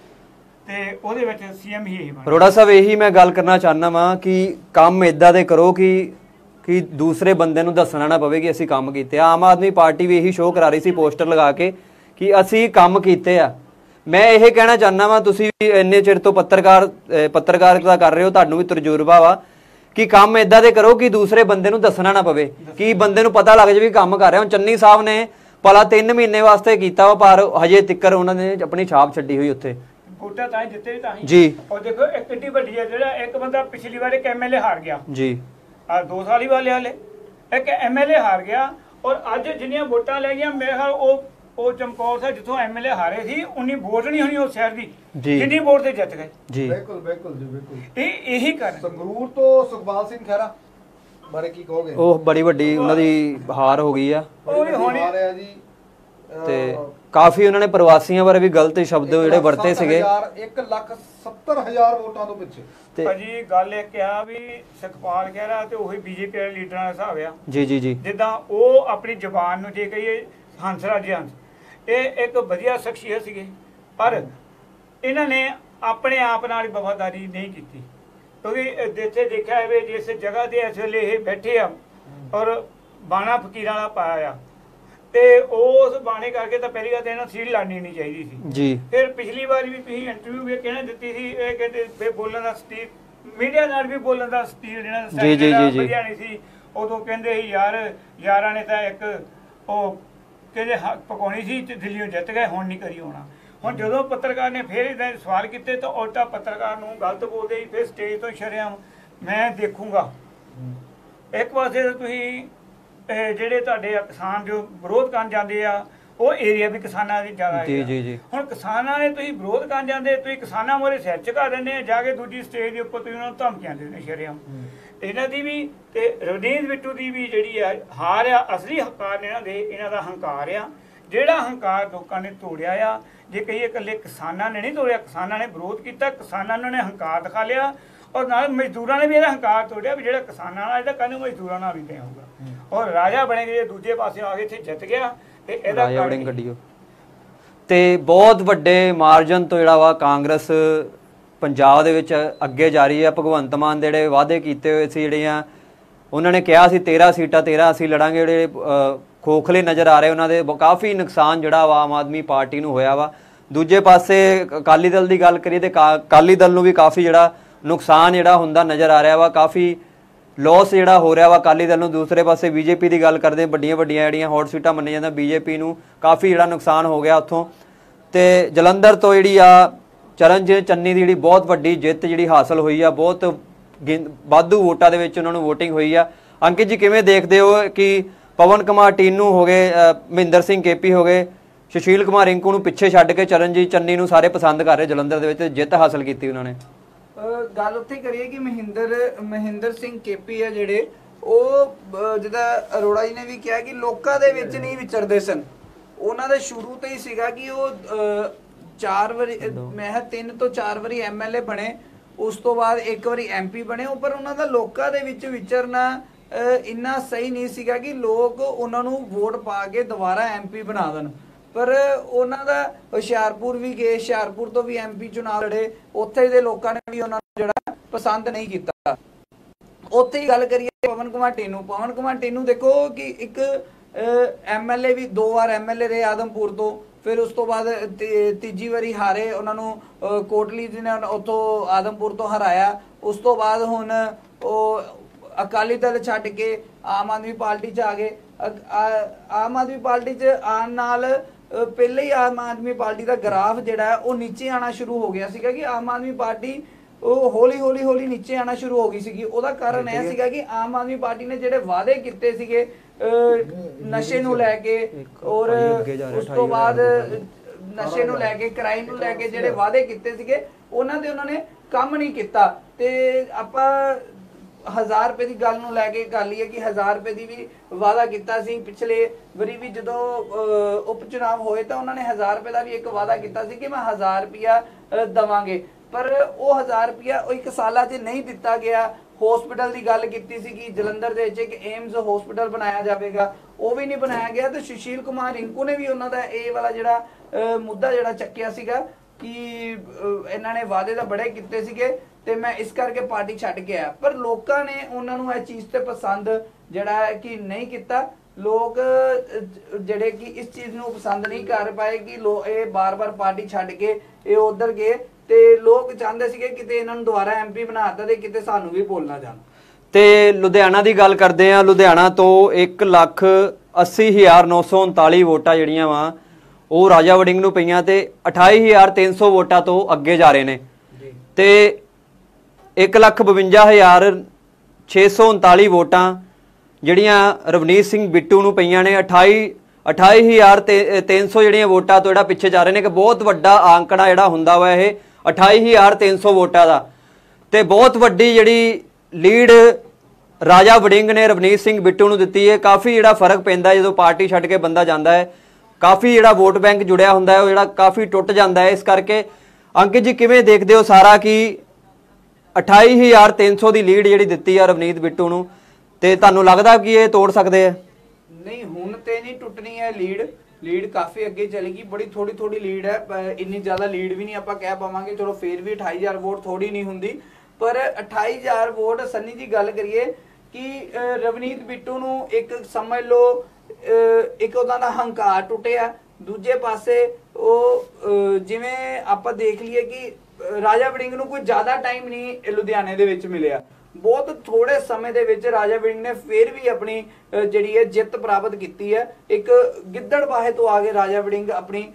ਤੇ ਉਹਦੇ ਵਿੱਚ ਸੀਐਮ ਹੀ ਇਹ। ਅਰੋੜਾ ਸਾਹਿਬ ਇਹੀ ਮੈਂ ਗੱਲ ਕਰਨਾ ਚਾਹੁੰਦਾ ਵਾਂ ਕਿ ਕੰਮ ਇੱਦਾਂ ਦੇ ਕਰੋ ਕਿ ਕਿ ਦੂਸਰੇ ਬੰਦੇ ਨੂੰ ਦੱਸਣਾ ਨਾ ਪਵੇ ਕਿ ਅਸੀਂ ਕੰਮ ਕੀਤੇ। ਆਮ ਆਦਮੀ ਪਾਰਟੀ ਵੀ ਇਹੀ ਸ਼ੋਅ ਕਰਾ ਰਹੀ ਸੀ ਪੋਸਟਰ ਲਗਾ ਕੇ ਕਿ ਅਸੀਂ ਕੰਮ ਕੀਤੇ ਆ, ਮੈਂ ਇਹ ਕਹਿਣਾ ਚਾਹੁੰਦਾ ਵਾਂ, ਤੁਸੀਂ ਵੀ ਇੰਨੇ ਚਿਰ ਤੋਂ ਪੱਤਰਕਾਰ ਪੱਤਰਕਾਰਿਤਾ ਕਰ ਰਹੇ ਹੋ, ਤੁਹਾਨੂੰ ਵੀ ਤਜਰਬਾ ਵਾ ਕਿ ਕੰਮ ਇਦਾਂ ਦੇ ਕਰੋ ਕਿ ਦੂਸਰੇ ਬੰਦੇ ਨੂੰ ਦੱਸਣਾ ਨਾ ਪਵੇ, ਕਿ ਬੰਦੇ ਨੂੰ ਪਤਾ ਲੱਗ ਜਾਵੇ ਕੰਮ ਕਰ ਰਿਹਾ। ਹੁਣ ਚੰਨੀ ਸਾਹਿਬ ਨੇ ਭਲਾ ਤਿੰਨ ਮਹੀਨੇ ਵਾਸਤੇ ਕੀਤਾ ਵਾ, ਪਰ ਹਜੇ ਤੱਕ ਉਹਨਾਂ ਨੇ ਆਪਣੀ ਛਾਪ ਛੱਡੀ ਹੋਈ ਉੱਥੇ। ਵੋਟਾਂ ਤਾਂ ਹੀ ਦਿੱਤੇ ਵੀ ਤਾਂ ਹੀ ਜੀ। ਔਰ ਦੇਖੋ ਇੱਕ ਕਿੱਡੀ ਵੱਡੀ ਹੈ, ਜਿਹੜਾ ਇੱਕ ਬੰਦਾ ਪਿਛਲੀ ਵਾਰ ਇੱਕ ਐਮਐਲਏ ਹਾਰ ਗਿਆ ਜੀ, ਆ ਦੋ ਸਾਲ ਹੀ ਵਾਲੇ ਹਾਲੇ ਇੱਕ ਐਮਐਲਏ ਹਾਰ ਗਿਆ, ਔਰ ਅੱਜ ਜਿੰਨੀਆਂ ਵੋਟਾਂ ਲੈ ਗਈਆਂ ਮੇਰੇ ਖਿਆਲ ਉਹ ਉਹ ਚਮਕੌਰ ਸਾਹਿਬ ਜਿੱਥੋਂ ਐਮਐਲਏ ਹਾਰੇ ਸੀ ਉਨੀ ਵੋਟ ਨਹੀਂ ਹੋਣੀ ਉਸ ਸ਼ਹਿਰ ਦੀ ਜਿੰਨੀ ਵੋਟ ਤੇ ਜਿੱਤ ਗਏ। ਜੀ ਬਿਲਕੁਲ ਬਿਲਕੁਲ ਜੀ ਬਿਲਕੁਲ। ਇਹ ਇਹੀ ਕਾਰਨ ਸੰਗਰੂਰ ਤੋਂ ਸੁਖਪਾਲ ਸਿੰਘ ਖਹਿਰਾ ਬਾਰੇ ਕੀ ਕਹੋਗੇ? ਉਹ ਬੜੀ ਵੱਡੀ ਉਹਨਾਂ ਦੀ ਹਾਰ ਹੋ ਗਈ ਆ, ਉਹ ਵੀ ਹੋਣੀ ਹਾਰ ਹੈ ਜੀ। ਤੇ ਕਾਫੀ ਉਹਨਾਂ ਨੇ ਪ੍ਰਵਾਸੀਆਂ ਬਾਰੇ ਵੀ ਗਲਤ ਸ਼ਬਦ ਜਿਹੜੇ ਵਰਤੇ ਸੀਗੇ। ਇੱਕ ਲੱਖ ਸੱਤਰ ਹਜ਼ਾਰ ਵੋਟਾਂ ਤੋਂ ਪਿੱਛੇ। ਤੇ ਭਾਜੀ ਗੱਲ ਇਹ ਕਿਹਾ ਵੀ ਸੁਖਪਾਲ ਖਹਿਰਾ ਤੇ ਉਹੀ ਬੀਜੇਪੀ ਦੇ ਲੀਡਰਾਂ ਦਾ ਹਿਸਾਬ ਆ। ਜੀ ਜੀ ਜੀ। ਜਿੱਦਾਂ ਉਹ ਆਪਣੀ ਜ਼ਬਾਨ ਨੂੰ ਜੇ ਕਹੀਏ ਹੰਸਰਾਜ ਹੰਸ, ਇਹ ਇੱਕ ਵਧੀਆ ਸ਼ਖਸੀਅਤ ਸੀਗੇ, ਪਰ ਇਹਨਾਂ ਨੇ ਆਪਣੇ ਆਪ ਨਾਲ ਵਫਾਦਾਰੀ ਨਹੀਂ ਕੀਤੀ, ਕਿਉਂਕਿ ਜਿੱਥੇ ਦੇਖਿਆ ਹੋਵੇ ਜਿਸ ਜਗ੍ਹਾ ਤੇ ਇਸ ਵੇਲੇ ਇਹ ਬੈਠੇ ਆ ਔਰ ਬਾਣਾ ਫਕੀਰਾਂ ਵਾਲਾ ਪਾਇਆ ਆ, ਤੇ ਉਸ ਬਾਣੇ ਕਰਕੇ ਤਾਂ ਪਹਿਲੀ ਗੱਲ ਤਾਂ ਇਹਨਾਂ ਸੀਟ ਲਾਣੀ ਨਹੀਂ ਚਾਹੀਦੀ ਸੀ ਜੀ। ਫਿਰ ਪਿਛਲੀ ਵਾਰ ਵੀ ਤੁਸੀਂ ਇੰਟਰਵਿਊ ਵੀ ਕਹਿਣਾ ਦਿੱਤੀ ਸੀ, ਇਹ ਕਹਿੰਦੇ ਫਿਰ ਬੋਲਣ ਦਾ ਸਟੀਲ ਮੀਡੀਆ ਨਾਲ ਵੀ ਬੋਲਣ ਦਾ ਸਟੀਲ ਜਿਹੜਾ ਜੀ ਜੀ ਜੀ ਵਧੀਆ ਨਹੀਂ ਸੀ। ਉਦੋਂ ਕਹਿੰਦੇ ਸੀ ਯਾਰ ਯਾਰਾਂ ਨੇ ਤਾਂ ਇੱਕ ਉਹ ਕਹਿੰਦੇ ਪਕਾਉਣੀ ਸੀ ਤੇ ਦਿੱਲੀੋਂ ਜਿੱਤ ਗਏ, ਹੁਣ ਨਹੀਂ ਕਰੀ ਹੋਣਾ। ਹੁਣ ਜਦੋਂ ਪੱਤਰਕਾਰ ਨੇ ਫਿਰ ਇਹਦਾ ਸਵਾਲ ਕੀਤੇ ਤਾਂ ਉਲਟਾ ਪੱਤਰਕਾਰ ਨੂੰ ਗਲਤ ਬੋਲਦੇ ਸੀ, ਫਿਰ ਸਟੇਜ ਤੋਂ ਸ਼ਰੇਆਮ ਮੈਂ ਦੇਖੂੰਗਾ। ਇੱਕ ਪਾਸੇ ਤੁਸੀਂ ਜਿਹੜੇ ਤੁਹਾਡੇ ਕਿਸਾਨ ਜੋ ਵਿਰੋਧ ਕਰਨ ਜਾਂਦੇ ਆ ਉਹ ਏਰੀਆ ਵੀ ਕਿਸਾਨਾਂ ਦੀ ਜ਼ਿਆਦਾ ਜੀ ਜੀ ਜੀ। ਹੁਣ ਕਿਸਾਨਾਂ ਨੇ ਤੁਸੀਂ ਵਿਰੋਧ ਕਰਨ ਜਾਂਦੇ, ਤੁਸੀਂ ਕਿਸਾਨਾਂ ਮੋਰੇ ਸਿਰ ਝੁਕਾ ਦਿੰਦੇ ਆ, ਜਾ ਕੇ ਦੂਜੀ ਸਟੇਜ ਦੇ ਉੱਪਰ ਤੁਸੀਂ ਉਹਨਾਂ ਨੂੰ ਧਮਕੀਆਂ ਦਿੰਦੇ ਸ਼ਰੇਆਮ। ਇਹਨਾਂ ਦੀ ਵੀ ਤੇ ਰਵਨੀਤ ਬਿੱਟੂ ਦੀ ਵੀ ਜਿਹੜੀ ਆ ਹਾਰ ਆ, ਅਸਲੀ ਹੰਕਾਰ ਇਹਨਾਂ ਦੇ ਇਹਨਾਂ ਦਾ ਹੰਕਾਰ ਆ, ਜਿਹੜਾ ਹੰਕਾਰ ਲੋਕਾਂ ਨੇ ਤੋੜਿਆ ਆ। ਜੇ ਕਹੀਏ ਇਕੱਲੇ ਕਿਸਾਨਾਂ ਨੇ ਨਹੀਂ ਤੋੜਿਆ, ਕਿਸਾਨਾਂ ਨੇ ਵਿਰੋਧ ਕੀਤਾ, ਕਿਸਾਨਾਂ ਨੇ ਹੰਕਾਰ ਦਿਖਾ ਲਿਆ, ਔਰ ਨਾਲ ਮਜ਼ਦੂਰਾਂ ਨੇ ਵੀ ਇਹਦਾ ਹੰਕਾਰ ਤੋੜਿਆ ਵੀ ਜਿਹੜਾ ਕਿਸਾਨਾਂ ਨਾਲ ਇਹਦਾ ਕੱਲ੍ਹ ਮਜ਼ਦੂਰਾਂ ਨਾਲ ਵੀ ਤੇ ਹੋਊਗਾ। ਔਰ ਰਾਜਾ ਬਣੇ ਜੇ ਦੂਜੇ ਪਾਸੇ ਆ ਕੇ ਇੱਥੇ ਜਿੱਤ ਗਿਆ ਤੇ ਇਹਦਾ ਗੱਡੀਓ ਤੇ ਬਹੁਤ ਵੱਡੇ ਮਾਰਜਨ ਤੋਂ ਜਿਹੜਾ ਵਾ ਕਾਂਗਰਸ ਪੰਜਾਬ ਦੇ ਵਿੱਚ ਅੱਗੇ ਜਾ ਰਹੀ ਹੈ। ਭਗਵੰਤ ਮਾਨ ਦੇ ਜਿਹੜੇ ਵਾਅਦੇ ਕੀਤੇ ਹੋਏ ਸੀ, ਜਿਹੜੀਆਂ ਉਹਨਾਂ ਨੇ ਕਿਹਾ ਸੀ ਤੇਰਾਂ ਸੀਟਾਂ ਤੇਰਾਂ ਅਸੀਂ ਲੜਾਂਗੇ, ਜਿਹੜੇ ਖੋਖਲੇ ਨਜ਼ਰ ਆ ਰਹੇ ਉਹਨਾਂ ਦੇ ਕਾਫੀ ਨੁਕਸਾਨ ਜਿਹੜਾ ਵਾ ਆਮ ਆਦਮੀ ਪਾਰਟੀ ਨੂੰ ਹੋਇਆ ਵਾ। ਦੂਜੇ ਪਾਸੇ ਅਕਾਲੀ ਦਲ ਦੀ ਗੱਲ ਕਰੀਏ ਤੇ ਅਕਾਲੀ ਦਲ ਨੂੰ ਵੀ ਕਾਫੀ ਜਿਹੜਾ ਨੁਕਸਾਨ ਜਿਹੜਾ ਹੁੰਦਾ ਨਜ਼ਰ ਆ ਰਿਹਾ ਵਾ, ਕਾਫੀ ਲੋਸ ਜਿਹੜਾ ਹੋ ਰਿਹਾ ਵਾ ਅਕਾਲੀ ਦਲ ਨੂੰ। ਦੂਸਰੇ ਪਾਸੇ ਬੀਜੇਪੀ ਦੀ ਗੱਲ ਕਰਦੇ, ਵੱਡੀਆਂ ਵੱਡੀਆਂ ਜਿਹੜੀਆਂ ਹੌਟ ਸੀਟਾਂ ਮੰਨੀਆਂ ਜਾਂਦਾ, ਬੀਜੇਪੀ ਨੂੰ ਕਾਫੀ ਜਿਹੜਾ ਨੁਕਸਾਨ ਹੋ ਗਿਆ ਉੱਥੋਂ। ਤੇ ਜਲੰਧਰ ਤੋਂ ਜਿਹੜੀ ਆ ਚਰਨਜੀਤ ਚੰਨੀ ਦੀ ਜਿਹੜੀ ਬਹੁਤ ਵੱਡੀ ਜਿੱਤ ਜਿਹੜੀ ਹਾਸਲ ਹੋਈ ਆ, ਬਹੁਤ ਵਾਧੂ ਵੋਟਾਂ ਦੇ ਵਿੱਚ ਉਹਨਾਂ ਨੂੰ ਵੋਟਿੰਗ ਹੋਈ ਆ। ਅੰਕਿਤ ਜੀ ਕਿਵੇਂ ਦੇਖਦੇ ਹੋ ਕਿ ਪਵਨ ਕੁਮਾਰ ਟੀਨੂ ਹੋ ਗਏ, ਮਹਿੰਦਰ ਸਿੰਘ ਕੇਪੀ ਹੋ ਗਏ, ਸੁਸ਼ੀਲ ਕੁਮਾਰ ਰਿੰਕੂ ਨੂੰ ਪਿੱਛੇ ਛੱਡ ਕੇ ਚਰਨਜੀਤ ਚੰਨੀ ਨੂੰ ਸਾਰੇ ਪਸੰਦ ਕਰ ਰਹੇ ਜਲੰਧਰ ਦੇ ਵਿੱਚ, ਜਿੱਤ ਹਾਸਲ ਕੀਤੀ ਉਹਨਾਂ ਨੇ? ਗੱਲ ਉੱਥੇ ਕਰੀਏ ਕਿ ਮਹਿੰਦਰ ਮਹਿੰਦਰ ਸਿੰਘ ਕੇਪੀ ਆ ਜਿਹੜੇ, ਉਹ ਜਿੱਦਾਂ ਅਰੋੜਾ ਜੀ ਨੇ ਵੀ ਕਿਹਾ ਕਿ ਲੋਕਾਂ ਦੇ ਵਿੱਚ ਨਹੀਂ ਵਿਚਰਦੇ ਸਨ। ਉਹਨਾਂ ਦਾ ਸ਼ੁਰੂ ਤੋਂ ਹੀ ਸੀਗਾ ਕਿ ਉਹ ਚਾਰ ਵਾਰੀ ਮੈਂ ਤਿੰਨ ਤੋਂ ਚਾਰ ਵਾਰੀ ਐਮਐਲਏ ਬਣੇ, ਉਸ ਤੋਂ ਬਾਅਦ ਇੱਕ ਵਾਰੀ ਐਮਪੀ ਬਣੇ, ਪਰ ਉਹਨਾਂ ਦਾ ਲੋਕਾਂ ਦੇ ਵਿੱਚ ਵਿਚਰਨਾ ਇੰਨਾ ਸਹੀ ਨਹੀਂ ਸੀਗਾ ਕਿ ਲੋਕ ਉਹਨਾਂ ਨੂੰ ਵੋਟ ਪਾ ਕੇ ਦੁਬਾਰਾ ਐਮਪੀ ਬਣਾ ਦੇਣ। ਪਰ ਉਹਨਾਂ ਦਾ ਹੁਸ਼ਿਆਰਪੁਰ ਵੀ ਗਏ, ਹੁਸ਼ਿਆਰਪੁਰ ਤੋਂ ਵੀ ਐਮਪੀ ਚੁਣਾਵ ਲੜੇ, ਉੱਥੇ ਦੇ ਲੋਕਾਂ ਨੇ ਵੀ ਉਹਨਾਂ ਨੂੰ ਜਿਹੜਾ ਪਸੰਦ ਨਹੀਂ ਕੀਤਾ। ਉੱਥੇ ਹੀ ਗੱਲ ਕਰੀਏ ਪਵਨ ਕੁਮਾਰ ਟੀਨੂ, ਪਵਨ ਕੁਮਾਰ ਟੀਨੂ ਦੇਖੋ ਕਿ ਇੱਕ ਐਮਐਲਏ ਵੀ ਦੋ ਵਾਰ ਐਮਐਲਏ ਰਹੇ ਆਦਮਪੁਰ ਤੋਂ, ਫਿਰ ਉਸ ਤੋਂ ਬਾਅਦ ਤੀਜੀ ਵਾਰੀ ਹਾਰੇ, ਉਹਨਾਂ ਨੂੰ ਕੋਟਲੀ ਜੀ ਨੇ ਉੱਥੋਂ ਆਦਮਪੁਰ ਤੋਂ ਹਰਾਇਆ। ਉਸ ਤੋਂ ਬਾਅਦ ਹੁਣ ਉਹ ਅਕਾਲੀ ਦਲ ਛੱਡ ਕੇ ਆਮ ਆਦਮੀ ਪਾਰਟੀ 'ਚ ਆ ਗਏ। ਆਮ ਆਦਮੀ ਪਾਰਟੀ 'ਚ ਆਉਣ ਨਾਲ ਪਹਿਲੇ ਹੀ ਆਮ ਆਦਮੀ ਪਾਰਟੀ ਦਾ ਗ੍ਰਾਫ ਜਿਹੜਾ ਹੈ ਉਹ ਨੀਚੇ ਆਉਣਾ ਸ਼ੁਰੂ ਹੋ ਗਿਆ ਸੀਗਾ ਕਿ ਆਮ ਆਦਮੀ ਪਾਰਟੀ ਉਹ ਹੌਲੀ ਹੌਲੀ ਹੌਲੀ ਨੀਚੇ ਆਉਣਾ ਸ਼ੁਰੂ ਹੋ ਗਈ ਸੀਗੀ। ਉਹਦਾ ਕਾਰਨ ਇਹ ਸੀਗਾ ਕਿ ਆਮ ਆਦਮੀ ਪਾਰਟੀ ਨੇ ਜਿਹੜੇ ਵਾਅਦੇ ਕੀਤੇ ਸੀਗੇ ਨਸ਼ੇ ਨੂੰ ਲੈ ਕੇ, ਔਰ ਉਸ ਤੋਂ ਬਾਅਦ ਨਸ਼ੇ ਨੂੰ ਲੈ ਕੇ, ਕ੍ਰਾਈਮ ਨੂੰ ਲੈ ਕੇ ਜਿਹੜੇ ਵਾਅਦੇ ਕੀਤੇ ਸੀਗੇ ਉਹਨਾਂ ਦੇ ਉਹਨਾਂ ਨੇ ਕੰਮ ਨਹੀਂ ਕੀਤਾ। ਤੇ ਆਪਾਂ ਹਜ਼ਾਰ ਰੁਪਏ ਦੀ ਗੱਲ ਨੂੰ ਲੈ ਕੇ ਕਰ ਲਈਏ ਕਿ ਹਜ਼ਾਰ ਰੁਪਏ ਦੀ ਵੀ ਵਾਅਦਾ ਕੀਤਾ ਸੀ। ਪਿਛਲੇ ਵਾਰੀ ਵੀ ਜਦੋਂ ਉਪ ਚੁਣਾਵ ਹੋਏ ਤਾਂ ਉਹਨਾਂ ਨੇ ਹਜ਼ਾਰ ਰੁਪਏ ਦਾ ਵੀ ਇੱਕ ਵਾਅਦਾ ਕੀਤਾ ਸੀ ਕਿ ਮੈਂ ਹਜ਼ਾਰ ਰੁਪਇਆ ਦਵਾਂਗੇ, ਪਰ ਉਹ ਹਜ਼ਾਰ ਰੁਪਇਆ ਉਹ ਇੱਕ ਸਾਲਾਂ 'ਚ ਨਹੀਂ ਦਿੱਤਾ ਗਿਆ। ਹਸਪੀਟਲ ਦੀ ਗੱਲ ਕੀਤੀ ਸੀ ਕਿ ਜਲੰਧਰ ਦੇ ਵਿੱਚ ਇੱਕ ਏਮਜ਼ ਹਸਪੀਟਲ ਬਣਾਇਆ ਜਾਵੇਗਾ, ਉਹ ਵੀ ਨਹੀਂ ਬਣਾਇਆ ਗਿਆ। ਤੇ ਸੁਸ਼ੀਲ ਕੁਮਾਰ ਰਿੰਕੂ ਨੇ ਵੀ ਉਹਨਾਂ ਦਾ ਇਹ ਵਾਲਾ ਜਿਹੜਾ ਮੁੱਦਾ ਜਿਹੜਾ ਚੱਕਿਆ ਸੀਗਾ ਕਿ ਇਹਨਾਂ ਨੇ ਵਾਅਦੇ ਤਾਂ ਬੜੇ ਕੀਤੇ ਸੀਗੇ ਤੇ ਮੈਂ ਇਸ ਕਰਕੇ ਪਾਰਟੀ ਛੱਡ ਕੇ ਆਇਆ, ਪਰ ਲੋਕਾਂ ਨੇ ਉਹਨਾਂ ਨੂੰ ਇਹ ਚੀਜ਼ ਤੇ ਪਸੰਦ ਜਿਹੜਾ ਹੈ ਕਿ ਨਹੀਂ ਕੀਤਾ। ਲੋਕ ਅਹ, ਜਿਹੜੇ ਕਿ ਇਸ ਚੀਜ਼ ਨੂੰ ਪਸੰਦ ਨਹੀਂ ਕਰ ਪਾਏ ਕਿ ਲੋ ਇਹ ਬਾਰ-ਬਾਰ ਪਾਰਟੀ ਛੱਡ ਕੇ ਇਹ ਉਧਰ ਗਏ ਤੇ ਲੋਕ ਚਾਹੁੰਦੇ ਸੀਗੇ ਕਿਤੇ ਇਹਨਾਂ ਨੂੰ ਦੁਬਾਰਾ ਐਮਪੀ ਬਣਾਤਾ ਤੇ ਕਿਤੇ ਸਾਨੂੰ ਵੀ ਭੁੱਲ ਨਾ ਜਾਣ। ਤੇ ਲੁਧਿਆਣਾ ਦੀ ਗੱਲ ਕਰਦੇ ਆ, ਲੁਧਿਆਣਾ ਤੋਂ ਇੱਕ ਲੱਖ ਅੱਸੀ ਹਜ਼ਾਰ ਨੌ ਸੌ ਉਨਤਾਲੀ ਵੋਟਾਂ ਜਿਹੜੀਆਂ ਵਾ ਉਹ ਰਾਜਾ ਵੜਿੰਗ ਨੂੰ ਪਈਆਂ ਤੇ ਅਠਾਈ ਹਜ਼ਾਰ ਤਿੰਨ ਸੌ ਵੋਟਾਂ ਤੋਂ ਅੱਗੇ ਜਾ ਰਹੇ ਨੇ ਤੇ ਇੱਕ ਲੱਖ ਬਵੰਜਾ ਹਜ਼ਾਰ ਛੇ ਸੌ ਉਨਤਾਲੀ ਵੋਟਾਂ ਜਿਹੜੀਆਂ ਰਵਨੀਤ ਸਿੰਘ ਬਿੱਟੂ ਨੂੰ ਪਈਆਂ ਨੇ। ਅਠਾਈ ਅਠਾਈ ਹਜ਼ਾਰ ਤਿੰਨ ਸੌ ਜਿਹੜੀਆਂ ਵੋਟਾਂ ਤੋਂ ਜਿਹੜਾ ਪਿੱਛੇ ਜਾ ਰਹੇ ਨੇ ਕਿ ਬਹੁਤ ਵੱਡਾ ਆંકੜਾ ਜਿਹੜਾ ਹੁੰਦਾ ਵਾ ਇਹ ਅਠਾਈ ਹਜ਼ਾਰ ਤਿੰਨ ਸੌ ਵੋਟਾਂ ਦਾ ਤੇ ਬਹੁਤ ਵੱਡੀ ਜਿਹੜੀ ਲੀਡ ਰਾਜਾ ਵੜਿੰਗ ਨੇ ਰਵਨੀਤ ਸਿੰਘ ਬਿੱਟੂ ਨੂੰ ਦਿੱਤੀ ਹੈ। ਕਾਫੀ ਜਿਹੜਾ ਫਰਕ ਪੈਂਦਾ ਜਦੋਂ ਪਾਰਟੀ ਛੱਡ ਕੇ ਬੰਦਾ ਜਾਂਦਾ ਹੈ, ਕਾਫੀ ਜਿਹੜਾ ਵੋਟ ਬੈਂਕ ਜੁੜਿਆ ਹੁੰਦਾ ਹੈ ਉਹ ਜਿਹੜਾ ਕਾਫੀ ਟੁੱਟ ਜਾਂਦਾ ਹੈ। ਇਸ ਕਰਕੇ ਅੰਕਿਤ ਜੀ ਕਿਵੇਂ ਦੇਖਦੇ ਹੋ ਸਾਰਾ ਕਿ ਅਠਾਈ ਹਜ਼ਾਰ ਤਿੰਨ ਸੌ ਦੀ ਲੀਡ ਜਿਹੜੀ ਦਿੱਤੀ ਆ ਰਵਨੀਤ ਬਿੱਟੂ ਨੂੰ ਤੇ ਤੁਹਾਨੂੰ ਲੱਗਦਾ ਕਿ ਇਹ ਤੋੜ ਸਕਦੇ ਆ? ਨਹੀਂ, ਹੁਣ ਤੇ ਨਹੀਂ ਟੁੱਟਣੀ ਹੈ ਲੀਡ ਲੀਡ ਕਾਫੀ ਅੱਗੇ ਚਲੇਗੀ। ਬੜੀ ਥੋੜੀ ਥੋੜੀ ਲੀਡ ਹੈ, ਇੰਨੀ ਜ਼ਿਆਦਾ ਲੀਡ ਵੀ ਨਹੀਂ ਆਪਾਂ ਕਹਿ ਪਾਵਾਂਗੇ। ਚਲੋ ਫੇਰ ਵੀ ਅਠਾਈ ਹਜ਼ਾਰ ਵੋਟ ਥੋੜੀ ਨਹੀਂ ਹੁੰਦੀ, ਪਰ ਅਠਾਈ ਹਜ਼ਾਰ ਵੋਟ ਸੰਨੀ ਜੀ ਗੱਲ ਕਰੀਏ ਕਿ ਰਵਨੀਤ ਬਿੱਟੂ ਨੂੰ ਇੱਕ ਸਮਝ ਲਓ ਇੱਕ ਉਹਦਾ ਦਾ ਹੰਕਾਰ ਟੁੱਟਿਆ। ਦੂਜੇ ਪਾਸੇ ਉਹ ਜਿਵੇਂ ਆਪਾਂ ਦੇਖ ਲਈਏ ਕਿ ਰਾਜਾ ਵੜਿੰਗ ਨੂੰ ਕੋਈ ਜ਼ਿਆਦਾ ਟਾਈਮ ਨਹੀਂ ਲੁਧਿਆਣੇ ਦੇ ਵਿੱਚ ਮਿਲਿਆ, ਬਹੁਤ ਥੋੜੇ ਸਮੇਂ ਦੇ ਵਿੱਚ ਰਾਜਾ ਵੜਿੰਗ ਨੇ ਫਿਰ ਵੀ ਆਪਣੀ ਜਿਹੜੀ ਹੈ ਜਿੱਤ ਪ੍ਰਾਪਤ ਕੀਤੀ ਹੈ। ਇੱਕ ਗਿੱਦੜਬਾਹੇ ਤੋਂ ਆ ਕੇ ਰਾਜਾ ਵੜਿੰਗ ਆਪਣੀ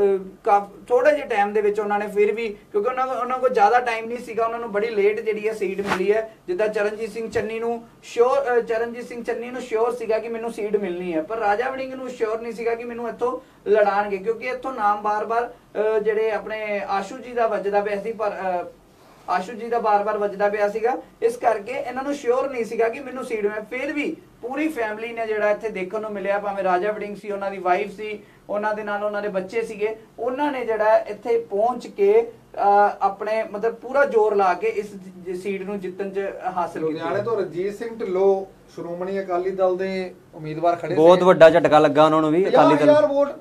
ਥੋੜੇ ਜਿਹੇ ਟਾਈਮ ਦੇ ਵਿੱਚ ਉਹਨਾਂ ਨੇ ਫਿਰ ਵੀ, ਕਿਉਂਕਿ ਉਹਨਾਂ ਕੋਲ ਉਹਨਾਂ ਕੋਲ ਜ਼ਿਆਦਾ ਟਾਈਮ ਨਹੀਂ ਸੀਗਾ, ਉਹਨਾਂ ਨੂੰ ਬੜੀ ਲੇਟ ਜਿਹੜੀ ਹੈ ਸੀਟ ਮਿਲੀ ਹੈ। ਜਿੱਦਾਂ ਚਰਨਜੀਤ ਸਿੰਘ ਚੰਨੀ ਨੂੰ ਸ਼ੋਰ ਚਰਨਜੀਤ ਸਿੰਘ ਚੰਨੀ ਨੂੰ ਸ਼ੋਰ ਸੀਗਾ ਕਿ ਮੈਨੂੰ ਸੀਟ ਮਿਲਣੀ ਹੈ, ਪਰ ਰਾਜਾ ਵੜਿੰਗ ਨੂੰ ਸ਼ੋਰ ਨਹੀਂ ਸੀਗਾ ਕਿ ਮੈਨੂੰ ਇੱਥੋਂ ਲੜਾਣਗੇ, ਕਿਉਂਕਿ ਇੱਥੋਂ ਨਾਮ ਬਾਰ-ਬਾਰ ਜਿਹੜੇ ਆਪਣੇ ਆਸ਼ੂ ਜੀ ਦਾ ਵੱਜਦਾ ਪਿਆ ਸੀ, ਪਰ ਆਸ਼ੂ ਜੀ ਦਾ ਬਾਰ-ਬਾਰ ਵੱਜਦਾ ਪਿਆ ਸੀਗਾ। ਇਸ ਕਰਕੇ ਇਹਨਾਂ ਨੂੰ ਸ਼ੋਰ ਨਹੀਂ ਸੀਗਾ ਕਿ ਮੈਨੂੰ ਸੀਟ ਮਿਲੇ। ਫਿਰ ਵੀ ਪੂਰੀ ਫੈਮਿਲੀ ਨੇ ਜਿਹੜਾ ਇੱਥੇ ਦੇਖਣ ਨੂੰ ਮਿਲਿਆ, ਭਾਵੇਂ ਰਾਜਾ ਵੜਿੰਗ ਸੀ, ਉਹਨਾਂ ਦੀ ਵਾਈਫ ਸੀ, ਉਹਨਾਂ ਦੇ ਨਾਲ ਉਹਨਾਂ ਦੇ ਬੱਚੇ ਸੀਗੇ, ਉਹਨਾਂ ਨੇ ਜਿਹੜਾ ਇੱਥੇ ਪਹੁੰਚ ਕੇ ਆਪਣੇ ਮਤਲਬ ਪੂਰਾ ਜ਼ੋਰ ਲਾ ਕੇ ਇਸ ਸੀਟ ਨੂੰ ਜਿੱਤਣ ਚ ਹਾਸਲ ਕੀਤਾ। ਲੁਧਿਆਣੇ ਤੋਂ ਰਣਜੀਤ ਸਿੰਘ ਢਿੱਲੋਂ ਸ਼੍ਰੋਮਣੀ ਅਕਾਲੀ ਦਲ ਦੇ ਉਮੀਦਵਾਰ ਖੜੇ ਸੀ, ਬਹੁਤ ਵੱਡਾ ਝਟਕਾ ਲੱਗਾ ਉਹਨਾਂ ਨੂੰ ਵੀ। ਅਕਾਲੀ ਦਲ ਪੰਜਾਹ ਹਜ਼ਾਰ ਵੋਟ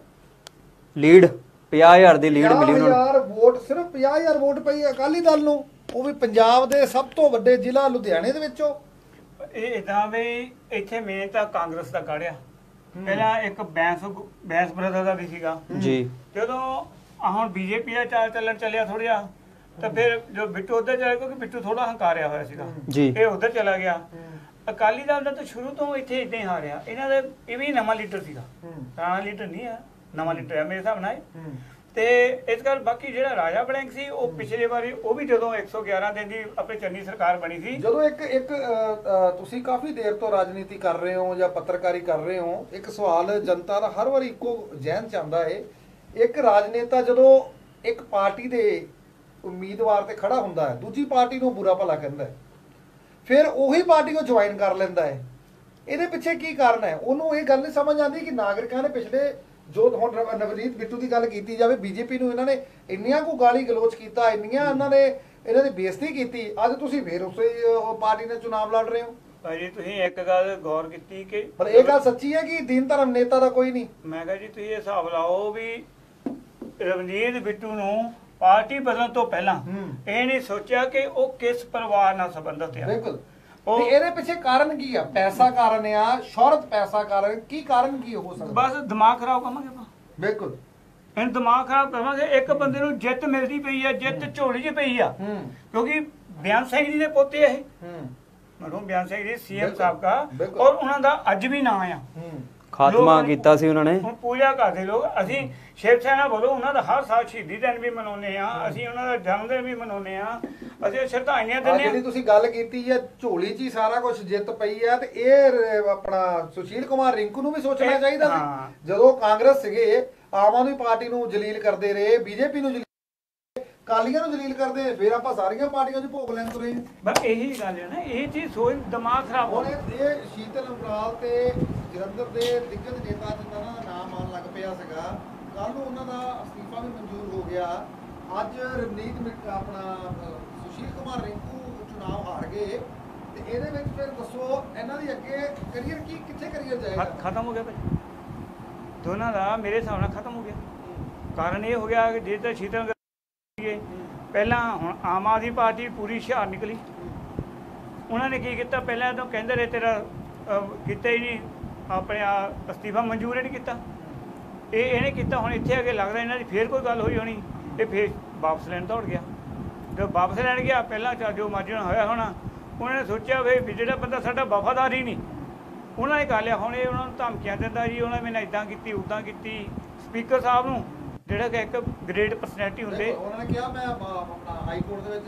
ਲੀਡ ਪੰਜਾਹ ਹਜ਼ਾਰ ਦੀ ਲੀਡ ਮਿਲੀ ਉਹਨਾਂ ਨੂੰ। ਪੰਜਾਹ ਹਜ਼ਾਰ ਵੋਟ ਸਿਰਫ ਪੰਜਾਹ ਹਜ਼ਾਰ ਵੋਟ ਪਈ ਅਕਾਲੀ ਦਲ ਨੂੰ, ਉਹ ਵੀ ਪੰਜਾਬ ਦੇ ਸਭ ਤੋਂ ਵੱਡੇ ਜ਼ਿਲ੍ਹਾ ਲੁਧਿਆਣੇ ਦੇ ਵਿੱਚੋਂ। ਇਹ ਇਦਾਂ ਵੀ ਇੱਥੇ ਮੇਨ ਤਾਂ ਕਾਂਗਰਸ ਦਾ ਕਾੜਿਆ। ਪਹਿਲਾਂ ਇੱਕ ਬੈਂਸ ਬੈਂਸ ਬ੍ਰਦਰ ਦਾ ਵੀ ਸੀਗਾ ਜੀ, ਜਦੋਂ ਹੁਣ ਬੀਜੇਪੀ ਦਾ ਚਾਲ ਚੱਲਣ ਚੱਲਿਆ ਥੋੜ੍ਹਾ ਤਾਂ ਫਿਰ ਜੋ ਬਿੱਟੂ ਉੱਧਰ ਚਲਾ ਗਿਆ, ਕਿਉਂਕਿ ਬਿੱਟੂ ਥੋੜਾ ਹੰਕਾਰਿਆ ਹੋਇਆ ਸੀਗਾ, ਇਹ ਉੱਧਰ ਚਲਾ ਗਿਆ। ਅਕਾਲੀ ਦਲ ਦਾ ਤਾਂ ਸ਼ੁਰੂ ਤੋਂ ਇੱਥੇ ਇਦਾਂ ਹੀ ਹਾਰਿਆ। ਇਹਨਾਂ ਦਾ ਇਹ ਵੀ ਨਵਾਂ ਲੀਡਰ ਸੀਗਾ, ਪੁਰਾਣਾ ਲੀਡਰ ਨਹੀਂ ਆ, ਨਵਾਂ ਲੀਡਰ ਆ ਮੇਰੇ ਹਿਸਾਬ ਨਾਲ। ਤੇ ਇਸ ਗੱਲ ਬਾਕੀ ਜਿਹੜਾ ਰਾਜਾ ਵੜਿੰਗ ਸੀ ਉਹ ਪਿਛਲੇ ਵਾਰੀ ਉਹ ਵੀ ਜਦੋਂ ਇੱਕ ਸੌ ਗਿਆਰਾਂ ਦਿਨ ਦੀ ਆਪਣੀ ਚੰਨੀ ਸਰਕਾਰ ਬਣੀ ਸੀ, ਜਦੋਂ ਇੱਕ ਇੱਕ ਤੁਸੀਂ ਕਾਫੀ ਦੇਰ ਤੋਂ ਰਾਜਨੀਤੀ ਕਰ ਰਹੇ ਹੋ ਜਾਂ ਪੱਤਰਕਾਰੀ ਕਰ ਰਹੇ ਹੋ, ਇੱਕ ਸਵਾਲ ਜਨਤਾ ਦਾ ਹਰ ਵਾਰੀ ਇੱਕੋ ਜ਼ਿਹਨ ਚ ਆਉਂਦਾ ਹੈ, ਇੱਕ ਰਾਜਨੇਤਾ ਜਦੋਂ ਇੱਕ ਪਾਰਟੀ ਦੇ ਉਮੀਦਵਾਰ ਤੇ ਖੜਾ ਹੁੰਦਾ ਹੈ, ਦੂਜੀ ਪਾਰਟੀ ਨੂੰ ਬੁਰਾ ਭਲਾ ਕਹਿੰਦਾ ਹੈ, ਫਿਰ ਉਹੀ ਪਾਰਟੀ ਨੂੰ ਜੁਆਇਨ ਕਰ ਲੈਂਦਾ ਹੈ। ਇਹਦੇ ਪਿੱਛੇ ਕੀ ਕਾਰਨ ਹੈ? ਉਹਨੂੰ ਇਹ ਗੱਲ ਨਹੀਂ ਸਮਝ ਆਉਂਦੀ ਕਿ ਨਾਗਰਿਕਾਂ ਨੇ ਪਿਛਲੇ ਜੋ ਹੁਣ ਨਵਨੀਤ ਬਿੱਟੂ ਦੀ ਗੱਲ ਕੀਤੀ ਜਾਵੇ, ਬੀਜੇਪੀ ਨੂੰ ਇਹਨਾਂ ਨੇ ਇੰਨੀਆਂ ਕੁ ਗਾਲੀ ਗਲੋਚ ਕੀਤਾ, ਇੰਨੀਆਂ ਇਹਨਾਂ ਨੇ ਇਹਨਾਂ ਦੀ ਬੇਇੱਜ਼ਤੀ ਕੀਤੀ, ਅੱਜ ਤੁਸੀਂ ਫੇਰ ਉਸੇ ਪਾਰਟੀ ਨੇ ਚੁਣਾਵ ਲੜ ਰਹੇ ਹੋ। ਭਾਜੀ ਤੁਸੀਂ ਇੱਕ ਗੱਲ ਗੌਰ ਕੀਤੀ ਕਿ ਪਰ ਇਹ ਗੱਲ ਸੱਚੀ ਹੈ ਕਿ ਦੀਨ ਧਰਮ ਨੇਤਾ ਦਾ ਕੋਈ ਨਹੀਂ। ਮੈਂ ਕਿਹਾ ਜੀ ਤੁਸੀਂ ਇਹ ਹਿਸਾਬ ਲਾਓ ਵੀ ਰਵਨੀਤ ਬਿੱਟੂ ਨੂੰ ਪਾਰਟੀ ਬਦਲਣ ਤੋਂ ਪਹਿਲਾਂ ਇਹ ਨਹੀਂ ਸੋਚਿਆ ਕਿ ਉਹ ਕਿਸ ਪਰਿਵਾਰ ਨਾਲ ਸੰਬੰਧਿਤ ਹੈ। ਬਿਲਕੁਲ। ਇਹਦੇ ਪਿੱਛੇ ਕਾਰਨ ਕੀ ਆ? ਪੈਸਾ ਕਾਰਨ ਆ, ਸ਼ੋਹਰਤ ਪੈਸਾ ਕਾਰਨ, ਕੀ ਕਾਰਨ ਕੀ ਹੋ ਸਕਦਾ? ਬਸ ਦਿਮਾਗ ਖਰਾਬ ਕਰਾਂਗੇ ਆਪਾਂ। ਬਿਲਕੁਲ, ਇਹਨੂੰ ਦਿਮਾਗ ਖਰਾਬ ਕਰਾਂਗੇ। ਇੱਕ ਬੰਦੇ ਨੂੰ ਜਿੱਤ ਮਿਲਦੀ ਪਈ ਆ, ਜਿੱਤ ਝੋਲੀ 'ਚ ਪਈ ਆ, ਕਿਉਂਕਿ ਬਿਆਨ ਸਿੰਘ ਜੀ ਦੇ ਪੋਤੇ ਆ ਇਹ, ਮਰਹੂਮ ਬਿਆਨ ਸਿੰਘ ਜੀ ਸੀਐਮ ਸਾਹਿਬ ਦਾ, ਔਰ ਉਹਨਾਂ ਦਾ ਅੱਜ ਵੀ ਨਾਂ ਆ, ਖਾਤਮਾ ਕੀਤਾ ਸੀ ਉਹਨਾਂ ਨੇ। ਹੁਣ ਪੂਜਾ ਕਰਦੇ ਲੋਕ। ਅਸੀਂ ਸ਼ਿਵ ਸੈਨਾ ਵੱਲੋਂ ਉਹਨਾਂ ਦਾ ਹਰ ਸਾਲ ਸ਼ਹੀਦੀ ਦਿਨ ਵੀ ਮਨਾਉਂਦੇ ਆ, ਅਸੀਂ ਉਹਨਾਂ ਦਾ ਜਨਮ ਦਿਨ ਵੀ ਮਨਾਉਂਦੇ ਆ, ਅਸੀਂ ਸ਼ਰਧਾਂਜਲੀਆਂ ਦਿੰਦੇ ਆ। ਜਿਹੜੀ ਤੁਸੀਂ ਗੱਲ ਕੀਤੀ ਹੈ ਝੋਲੀ 'ਚ ਹੀ ਸਾਰਾ ਕੁਝ ਜਿੱਤ ਪਈ ਹੈ, ਤੇ ਇਹ ਆਪਣਾ ਸੁਸ਼ੀਲ ਕੁਮਾਰ ਰਿੰਕੂ ਨੂੰ ਵੀ ਸੋਚਣਾ ਚਾਹੀਦਾ ਸੀ। ਜਦੋਂ ਕਾਂਗਰਸ ਸੀਗੇ, ਆਮ ਆਦਮੀ ਪਾਰਟੀ ਨੂੰ ਜਲੀਲ ਕਰਦੇ ਰਹੇ, ਬੀਜੇਪੀ ਨੂੰ ਜਲੀਲ, ਕਾਲੀਆਂ ਨੂੰ ਜਲੀਲ ਕਰਦੇ, ਫਿਰ ਆਪਾਂ ਸਾਰੀਆਂ ਪਾਰਟੀਆਂ 'ਚ ਭੋਗ ਲੈਣ ਤੁਰੇ। ਬਸ ਇਹੀ ਗੱਲ ਹੈ ਨਾ, ਇਹ ਚੀਜ਼ ਸੋਚ ਦਿਮਾਗ ਖਰਾਬ ਹੋ ਗਿਆ। ਇਹ ਸ਼ੀਤਲ ਅੰਬਰਾਲ ਤੇ ਜਲੰਧਰ ਦੇ ਦਿੱਗਜ ਨੇਤਾ ਜਿਨ੍ਹਾਂ ਦਾ ਨਾਮ ਆਉਣ ਲੱਗ ਪਿਆ ਸੀਗਾ, ਕੱਲ ਨੂੰ ਉਹਨਾਂ ਦਾ ਅਸਤੀਫਾ ਵੀ ਮਨਜ਼ੂਰ ਹੋ ਗਿਆ। ਅੱਜ ਰਵਨੀਤ ਆਪਣਾ ਸੁਸ਼ੀਲ ਕੁਮਾਰ ਰਿੰਕੂ ਚੁਣਾਵ ਹਾਰ ਗਏ, ਤੇ ਇਹਦੇ ਵਿੱਚ ਫਿਰ ਦੱਸੋ ਇਹਨਾਂ ਦੀ ਅੱਗੇ ਕਰੀਅਰ ਕੀ, ਕਿੱਥੇ ਕਰੀਅਰ ਜਾਏਗਾ? ਖਤਮ ਹੋ ਗਿਆ ਭਾਈ ਦੋਨਾਂ ਦਾ, ਮੇਰੇ ਹਿਸਾਬ ਨਾਲ ਖਤਮ ਹੋ ਗਿਆ। ਕਾਰਨ ਇਹ ਹੋ ਗਿਆ ਕਿ ਜੇ ਤਾਂ ਸ਼ੀਤਲ ਪਹਿਲਾਂ ਹੁਣ ਆਮ ਆਦਮੀ ਪਾਰਟੀ ਪੂਰੀ ਹੁਸ਼ਿਆਰ ਨਿਕਲੀ, ਉਹਨਾਂ ਨੇ ਕੀ ਕੀਤਾ, ਪਹਿਲਾਂ ਤਾਂ ਕਹਿੰਦੇ ਰਹੇ ਤੇਰਾ ਕੀਤਾ ਹੀ ਨਹੀਂ ਆਪਣੇ ਆ ਅਸਤੀਫਾ ਮਨਜ਼ੂਰ ਹੀ ਨਹੀਂ ਕੀਤਾ। ਇਹ ਇਹਨੇ ਕੀਤਾ, ਹੁਣ ਇੱਥੇ ਆ ਕੇ ਲੱਗਦਾ ਇਹਨਾਂ ਦੀ ਫੇਰ ਕੋਈ ਗੱਲ ਹੋਈ ਹੋਣੀ, ਇਹ ਫੇਰ ਵਾਪਸ ਲੈਣ ਦੌੜ ਗਿਆ। ਜਦੋਂ ਵਾਪਸ ਲੈਣ ਗਿਆ, ਪਹਿਲਾਂ ਜੋ ਮਰਜ਼ੀ ਨਾਲ ਹੋਇਆ ਹੋਣਾ, ਉਹਨਾਂ ਨੇ ਸੋਚਿਆ ਵੀ ਜਿਹੜਾ ਬੰਦਾ ਸਾਡਾ ਵਫਾਦਾਰ ਹੀ ਨਹੀਂ, ਉਹਨਾਂ ਨੇ ਕਰ ਲਿਆ। ਹੁਣ ਇਹ ਉਹਨਾਂ ਨੂੰ ਧਮਕੀਆਂ ਦਿੰਦਾ ਜੀ, ਉਹਨਾਂ ਨੇ ਮੈਨੂੰ ਇੱਦਾਂ ਕੀਤੀ ਉੱਦਾਂ ਕੀਤੀ। ਸਪੀਕਰ ਸਾਹਿਬ ਨੂੰ ਜਿਹੜਾ ਕਿ ਇੱਕ ਗ੍ਰੇਟ ਪਰਸਨੈਲਿਟੀ ਹੁੰਦੇ, ਉਹਨਾਂ ਨੇ ਕਿਹਾ ਮੈਂ ਆਪਣਾ ਹਾਈ ਕੋਰਟ ਦੇ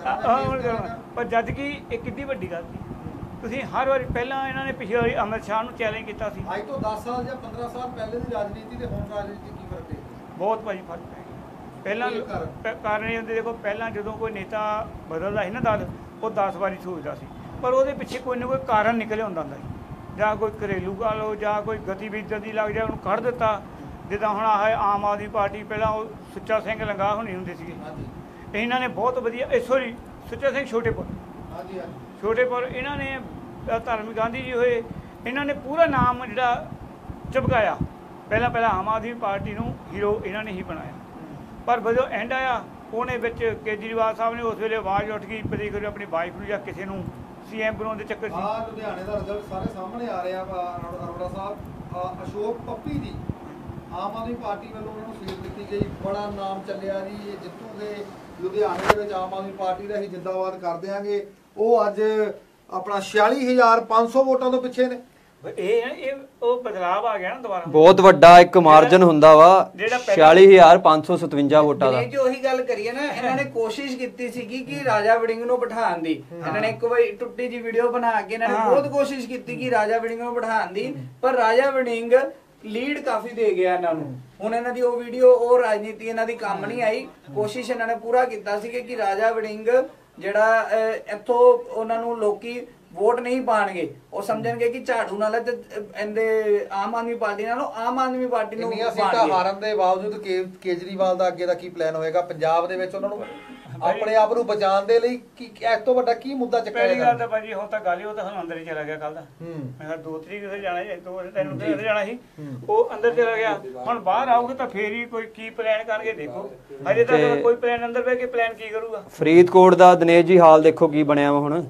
ਵਿੱਚ, ਪਰ ਜਦ ਕਿ ਇਹ ਕਿੰਨੀ ਵੱਡੀ ਗੱਲ ਸੀ। ਤੁਸੀਂ ਹਰ ਵਾਰੀ ਪਹਿਲਾਂ ਇਹਨਾਂ ਨੇ ਪਿਛਲੀ ਵਾਰੀ ਅਮਿਤ ਸ਼ਾਹ ਨੂੰ ਚੈਲੰਜ ਕੀਤਾ ਸੀ। ਅੱਜ ਤੋਂ ਦਸ ਸਾਲ ਜਾਂ ਪੰਦਰਾਂ ਸਾਲ ਪਹਿਲੇ ਦੀ ਰਾਜਨੀਤੀ ਤੇ ਹੁਣ ਰਾਜਨੀਤੀ ਕੀ ਫਰਕ ਹੈ? ਬਹੁਤ ਭਾਜੀ ਫਰਕ ਹੈ। ਪਹਿਲਾਂ ਕਾਰਨ ਇਹ ਹੁੰਦੇ, ਦੇਖੋ ਪਹਿਲਾਂ ਜਦੋਂ ਕੋਈ ਨੇਤਾ ਬਦਲਦਾ ਸੀ ਨਾ ਦਲ, ਉਹ ਦਸ ਵਾਰੀ ਸੋਚਦਾ ਸੀ, ਪਰ ਉਹਦੇ ਪਿੱਛੇ ਕੋਈ ਨਾ ਕੋਈ ਕਾਰਨ ਨਿਕਲਿਆ ਹੁੰਦਾ ਹੁੰਦਾ ਸੀ, ਜਾਂ ਕੋਈ ਘਰੇਲੂ ਗੱਲ ਹੋ ਜਾਂ ਕੋਈ ਗਤੀਵਿਧੀ ਦੀ ਲੱਗ ਜਾ, ਉਹਨੂੰ ਕੱਢ ਦਿੱਤਾ। ਜਿੱਦਾਂ ਹੁਣ ਆਹ ਆਮ ਆਦਮੀ ਪਾਰਟੀ, ਪਹਿਲਾਂ ਉਹ ਸੁੱਚਾ ਸਿੰਘ ਲੰਗਾਹ ਹੋਣੀ ਹੁੰਦੇ ਸੀਗੇ, ਇਹਨਾਂ ਨੇ ਬਹੁਤ ਵਧੀਆ, ਇਹ ਸੋਰੀ ਸੁੱਚਾ ਸਿੰਘ ਛੋਟੇਪੁਰ, ਹਾਂਜੀ ਹਾਂਜੀ ਛੋਟੇਪੁਰ ਇਹਨਾਂ ਨੇ ਧਰਮ ਗਾਂਧੀ ਜੀ ਹੋਏ, ਇਹਨਾਂ ਨੇ ਪੂਰਾ ਨਾਮ ਜਿਹੜਾ ਚਮਕਾਇਆ। ਪਹਿਲਾਂ ਪਹਿਲਾਂ ਆਮ ਆਦਮੀ ਪਾਰਟੀ ਨੂੰ ਹੀਰੋ ਇਹਨਾਂ ਨੇ ਹੀ ਬਣਾਇਆ, ਪਰ ਜਦੋਂ ਐਂਡ ਆਇਆ ਉਹਨੇ ਵਿੱਚ ਕੇਜਰੀਵਾਲ ਸਾਹਿਬ ਨੇ ਉਸ ਵੇਲੇ ਆਵਾਜ਼ ਉੱਠ ਗਈ, ਪਤੀ ਕਰੇ ਆਪਣੀ ਵਾਈਫ ਨੂੰ ਜਾਂ ਕਿਸੇ ਨੂੰ ਸੀਐਮ ਬਣਾਉਣ ਦੇ ਚੱਕਰ ਸੀ। ਆ ਲੁਧਿਆਣੇ ਦਾ ਰਿਜ਼ਲਟ ਸਾਰੇ ਸਾਹਮਣੇ ਆ ਰਿਹਾ ਵਾ। ਅਰੋੜਾ ਸਾਹਿਬ, ਅਸ਼ੋਕ ਪੱਪੀ ਦੀ ਆਮ ਆਦਮੀ ਪਾਰਟੀ ਵੱਲੋਂ ਉਹਨਾਂ ਨੂੰ ਸੀਟ ਦਿੱਤੀ ਗਈ, ਬੜਾ ਨਾਮ ਚੱਲਿਆ ਜੀ, ਇਹ ਜਿੱਤੂਗੇ ਲੁਧਿਆਣੇ ਦੇ ਵਿੱਚ, ਆਮ ਆਦਮੀ ਪਾਰਟੀ ਦਾ ਹੀ ਜਿੰਦਾਬਾਦ ਕਰ ਦਿਆਂਗੇ। ਉਹ ਅੱਜ ਆਪਣਾ ਛਿਆਲੀ ਹਜ਼ਾਰ ਪੰਜ ਸੌ ਵੋਟਾਂ ਤੋਂ ਪਿੱਛੇ ਨੇ। ਇਹ ਇਹ ਉਹ ਬਦਲਾਵ ਆ ਗਿਆ ਨਾ ਦੁਬਾਰਾ, ਬਹੁਤ ਵੱਡਾ ਇੱਕ ਮਾਰਜਨ ਹੁੰਦਾ ਵਾ ਛਿਆਲੀ ਹਜ਼ਾਰ ਪੰਜ ਸੌ ਸਤਵੰਜਾ ਵੋਟਾਂ ਦਾ। ਜੇ ਉਹੀ ਗੱਲ ਕਰੀਏ ਨਾ, ਇਹਨਾਂ ਨੇ ਕੋਸ਼ਿਸ਼ ਕੀਤੀ ਸੀਗੀ ਕਿ ਰਾਜਾ ਵੜਿੰਗ ਨੂੰ ਬਿਠਾਉਣ ਦੀ। ਇਹਨਾਂ ਨੇ ਇੱਕ ਵਾਰੀ ਟੁੱਟੀ ਜੀ ਵੀਡੀਓ ਬਣਾ ਕੇ ਇਹਨਾਂ ਨੇ ਬਹੁਤ ਕੋਸ਼ਿਸ਼ ਕੀਤੀ ਕਿ ਰਾਜਾ ਵੜਿੰਗ ਨੂੰ ਬਿਠਾਉਣ ਦੀ, ਪਰ ਰਾਜਾ ਵੜਿੰਗ ਲੀਡ ਕਾਫੀ ਦੇ ਗਿਆ ਇਹਨਾਂ ਨੂੰ। ਹੁਣ ਇਹਨਾਂ ਦੀ ਉਹ ਵੀਡੀਓ, ਉਹ ਰਾਜਨੀਤੀ ਇਹਨਾਂ ਦੀ ਕੰਮ ਨਹੀਂ ਆਈ। ਕੋਸ਼ਿਸ਼ ਇਹਨਾਂ ਨੇ ਪੂਰਾ ਕੀਤਾ ਸੀ ਕਿ ਰਾਜਾ ਵੜਿੰਗ ਜਿਹੜਾ ਇੱਥੋਂ ਉਹਨਾਂ ਨੂੰ ਲੋਕੀ ਵੋਟ ਨਹੀਂ ਪਾਣਗੇ, ਉਹ ਸਮਝਣਗੇ ਕਿ ਝਾੜੂ ਨਾਲ ਤੇ ਇਹਦੇ ਆਮ ਆਦਮੀ ਪਾਰਟੀ ਨਾਲੋਂ ਆਮ ਆਦਮੀ ਪਾਰਟੀ ਨੂੰ ਇੰਨੀਆਂ ਸੀਟਾਂ ਹਾਰਨ ਦੇ ਬਾਵਜੂਦ ਕੇਜਰੀਵਾਲ ਦਾ ਅੱਗੇ ਦਾ ਕੀ ਪਲਾਨ ਹੋਏਗਾ ਪੰਜਾਬ ਦੇ ਵਿੱਚ ਉਹਨਾਂ ਨੂੰ ਆਪਣੇ ਆਪ ਨੂੰ ਬਚਾਉਣ ਦੇ ਲਈ? ਕੀ ਇਸ ਤੋਂ ਵੱਡਾ ਕੀ ਮੁੱਦਾ ਚੱਕਿਆ ਪਹਿਲੀ ਗੱਲ ਤਾਂ ਭਾਜੀ ਹੁਣ ਤਾਂ ਗੱਲ ਹੀ, ਉਹ ਤਾਂ ਹੁਣ ਅੰਦਰ ਹੀ ਚਲਾ ਗਿਆ ਕੱਲ ਦਾ। ਮੈਂ ਕਿਹਾ ਦੋ ਤਰੀਕ ਤੇ ਜਾਣਾ ਸੀ, ਦੋ ਤਿੰਨ ਤੇ ਜਾਣਾ ਸੀ, ਉਹ ਅੰਦਰ ਚਲਾ ਗਿਆ। ਹੁਣ ਬਾਹਰ ਆਊਗਾ ਤਾਂ ਫੇਰ ਹੀ ਕੋਈ ਕੀ ਪਲਾਨ ਕਰਨਗੇ, ਦੇਖੋ ਹਜੇ ਤੱਕ ਕੋਈ ਪਲਾਨ ਅੰਦਰ ਬਹਿ ਕੇ ਪਲਾਨ ਕੀ ਕਰੂਗਾ। ਫਰੀਦਕੋਟ ਦਾ ਦਿਨੇਸ਼ ਜੀ ਹਾਲ ਦੇਖੋ ਕੀ ਬਣਿਆ ਵਾ ਹੁਣ,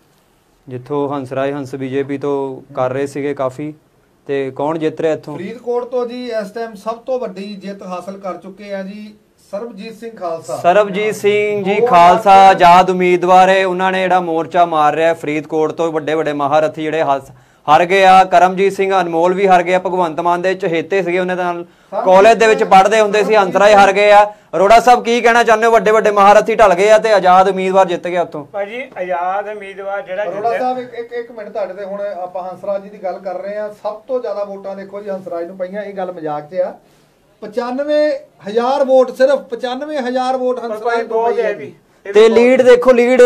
ਜਿੱਥੋਂ ਹੰਸਰਾਜ ਹੰਸ ਬੀਜੇਪੀ ਤੋਂ ਕਰ ਰਹੇ ਸੀਗੇ ਕਾਫੀ, ਤੇ ਕੌਣ ਜਿੱਤ ਰਿਹਾ ਇੱਥੋਂ? ਫਰੀਦਕੋਟ ਤੋਂ ਜੀ ਇਸ ਟਾਈਮ ਸਭ ਤੋਂ ਵੱਡੀ ਜਿੱਤ ਹਾਸਲ ਕਰ ਚੁੱਕੇ ਆ ਜੀ ਸਰਬਜੀਤ ਸਿੰਘ ਖਾਲਸਾ। ਸਰਬਜੀਤ ਸਿੰਘ ਜੀ ਖਾਲਸਾ ਆਜ਼ਾਦ ਉਮੀਦਵਾਰ ਹੈ, ਉਹਨਾਂ ਨੇ ਜਿਹੜਾ ਮੋਰਚਾ ਮਾਰ ਰਿਹਾ ਫਰੀਦਕੋਟ ਤੋਂ, ਵੱਡੇ ਵੱਡੇ ਮਹਾਰਥੀ ਜਿਹੜੇ ਹਰ ਗਏ ਆ। ਕਰਮਜੀਤ ਸਿੰਘ ਅਨਮੋਲ ਵੀ ਹਰ ਗਏ ਆ, ਭਗਵੰਤ ਮਾਨ ਦੇ ਚਹੇਤੇ ਸੀਗੇ, ਉਹਨਾਂ ਨਾਲ ਕਾਲਜ ਦੇ ਵਿੱਚ ਪੜ੍ਹਦੇ ਹੁੰਦੇ ਸੀ। ਹੰਸਰਾਜ ਹਰ ਗਏ ਆ। ਅਰੋੜਾ ਸਾਹਿਬ ਕੀ ਕਹਿਣਾ ਚਾਹੁੰਦੇ ਹੋ? ਵੱਡੇ ਵੱਡੇ ਮਹਾਰਥੀ ਢਲ ਗਏ ਆ ਤੇ ਆਜ਼ਾਦ ਉਮੀਦਵਾਰ ਜਿੱਤ ਗਿਆ ਉੱਥੋਂ। ਭਾਜੀ ਆਜ਼ਾਦ ਉਮੀਦਵਾਰ ਜਿਹੜਾ ਅਰੋੜਾ ਸਾਹਿਬ ਇੱਕ ਇੱਕ ਇੱਕ ਮਿੰਟ ਤੁਹਾਡੇ ਤੇ, ਹੁਣ ਆਪਾਂ ਹੰਸਰਾਜ ਜੀ ਦੀ ਗੱਲ ਕਰ ਰਹੇ ਆ। ਸਭ ਤੋਂ ਜ਼ਿਆਦਾ ਵੋਟਾਂ ਦੇਖੋ ਜੀ ਹੰਸਰਾਜ ਨੂੰ ਪਈਆਂ, ਇਹ ਗੱਲ ਮਜ਼ਾਕ 'ਚ ਆ। ਪਚਾਨਵੇਂ ਹਜ਼ਾਰ ਵੋਟ, ਸਿਰਫ ਪਚਾਨਵੇਂ ਹਜ਼ਾਰ ਵੋਟ ਹੰਸਰਾਜ ਤੋਂ ਪਈ ਹੈ। ਤੇ ਲੀਡ ਦੇਖੋ, ਲੀਡ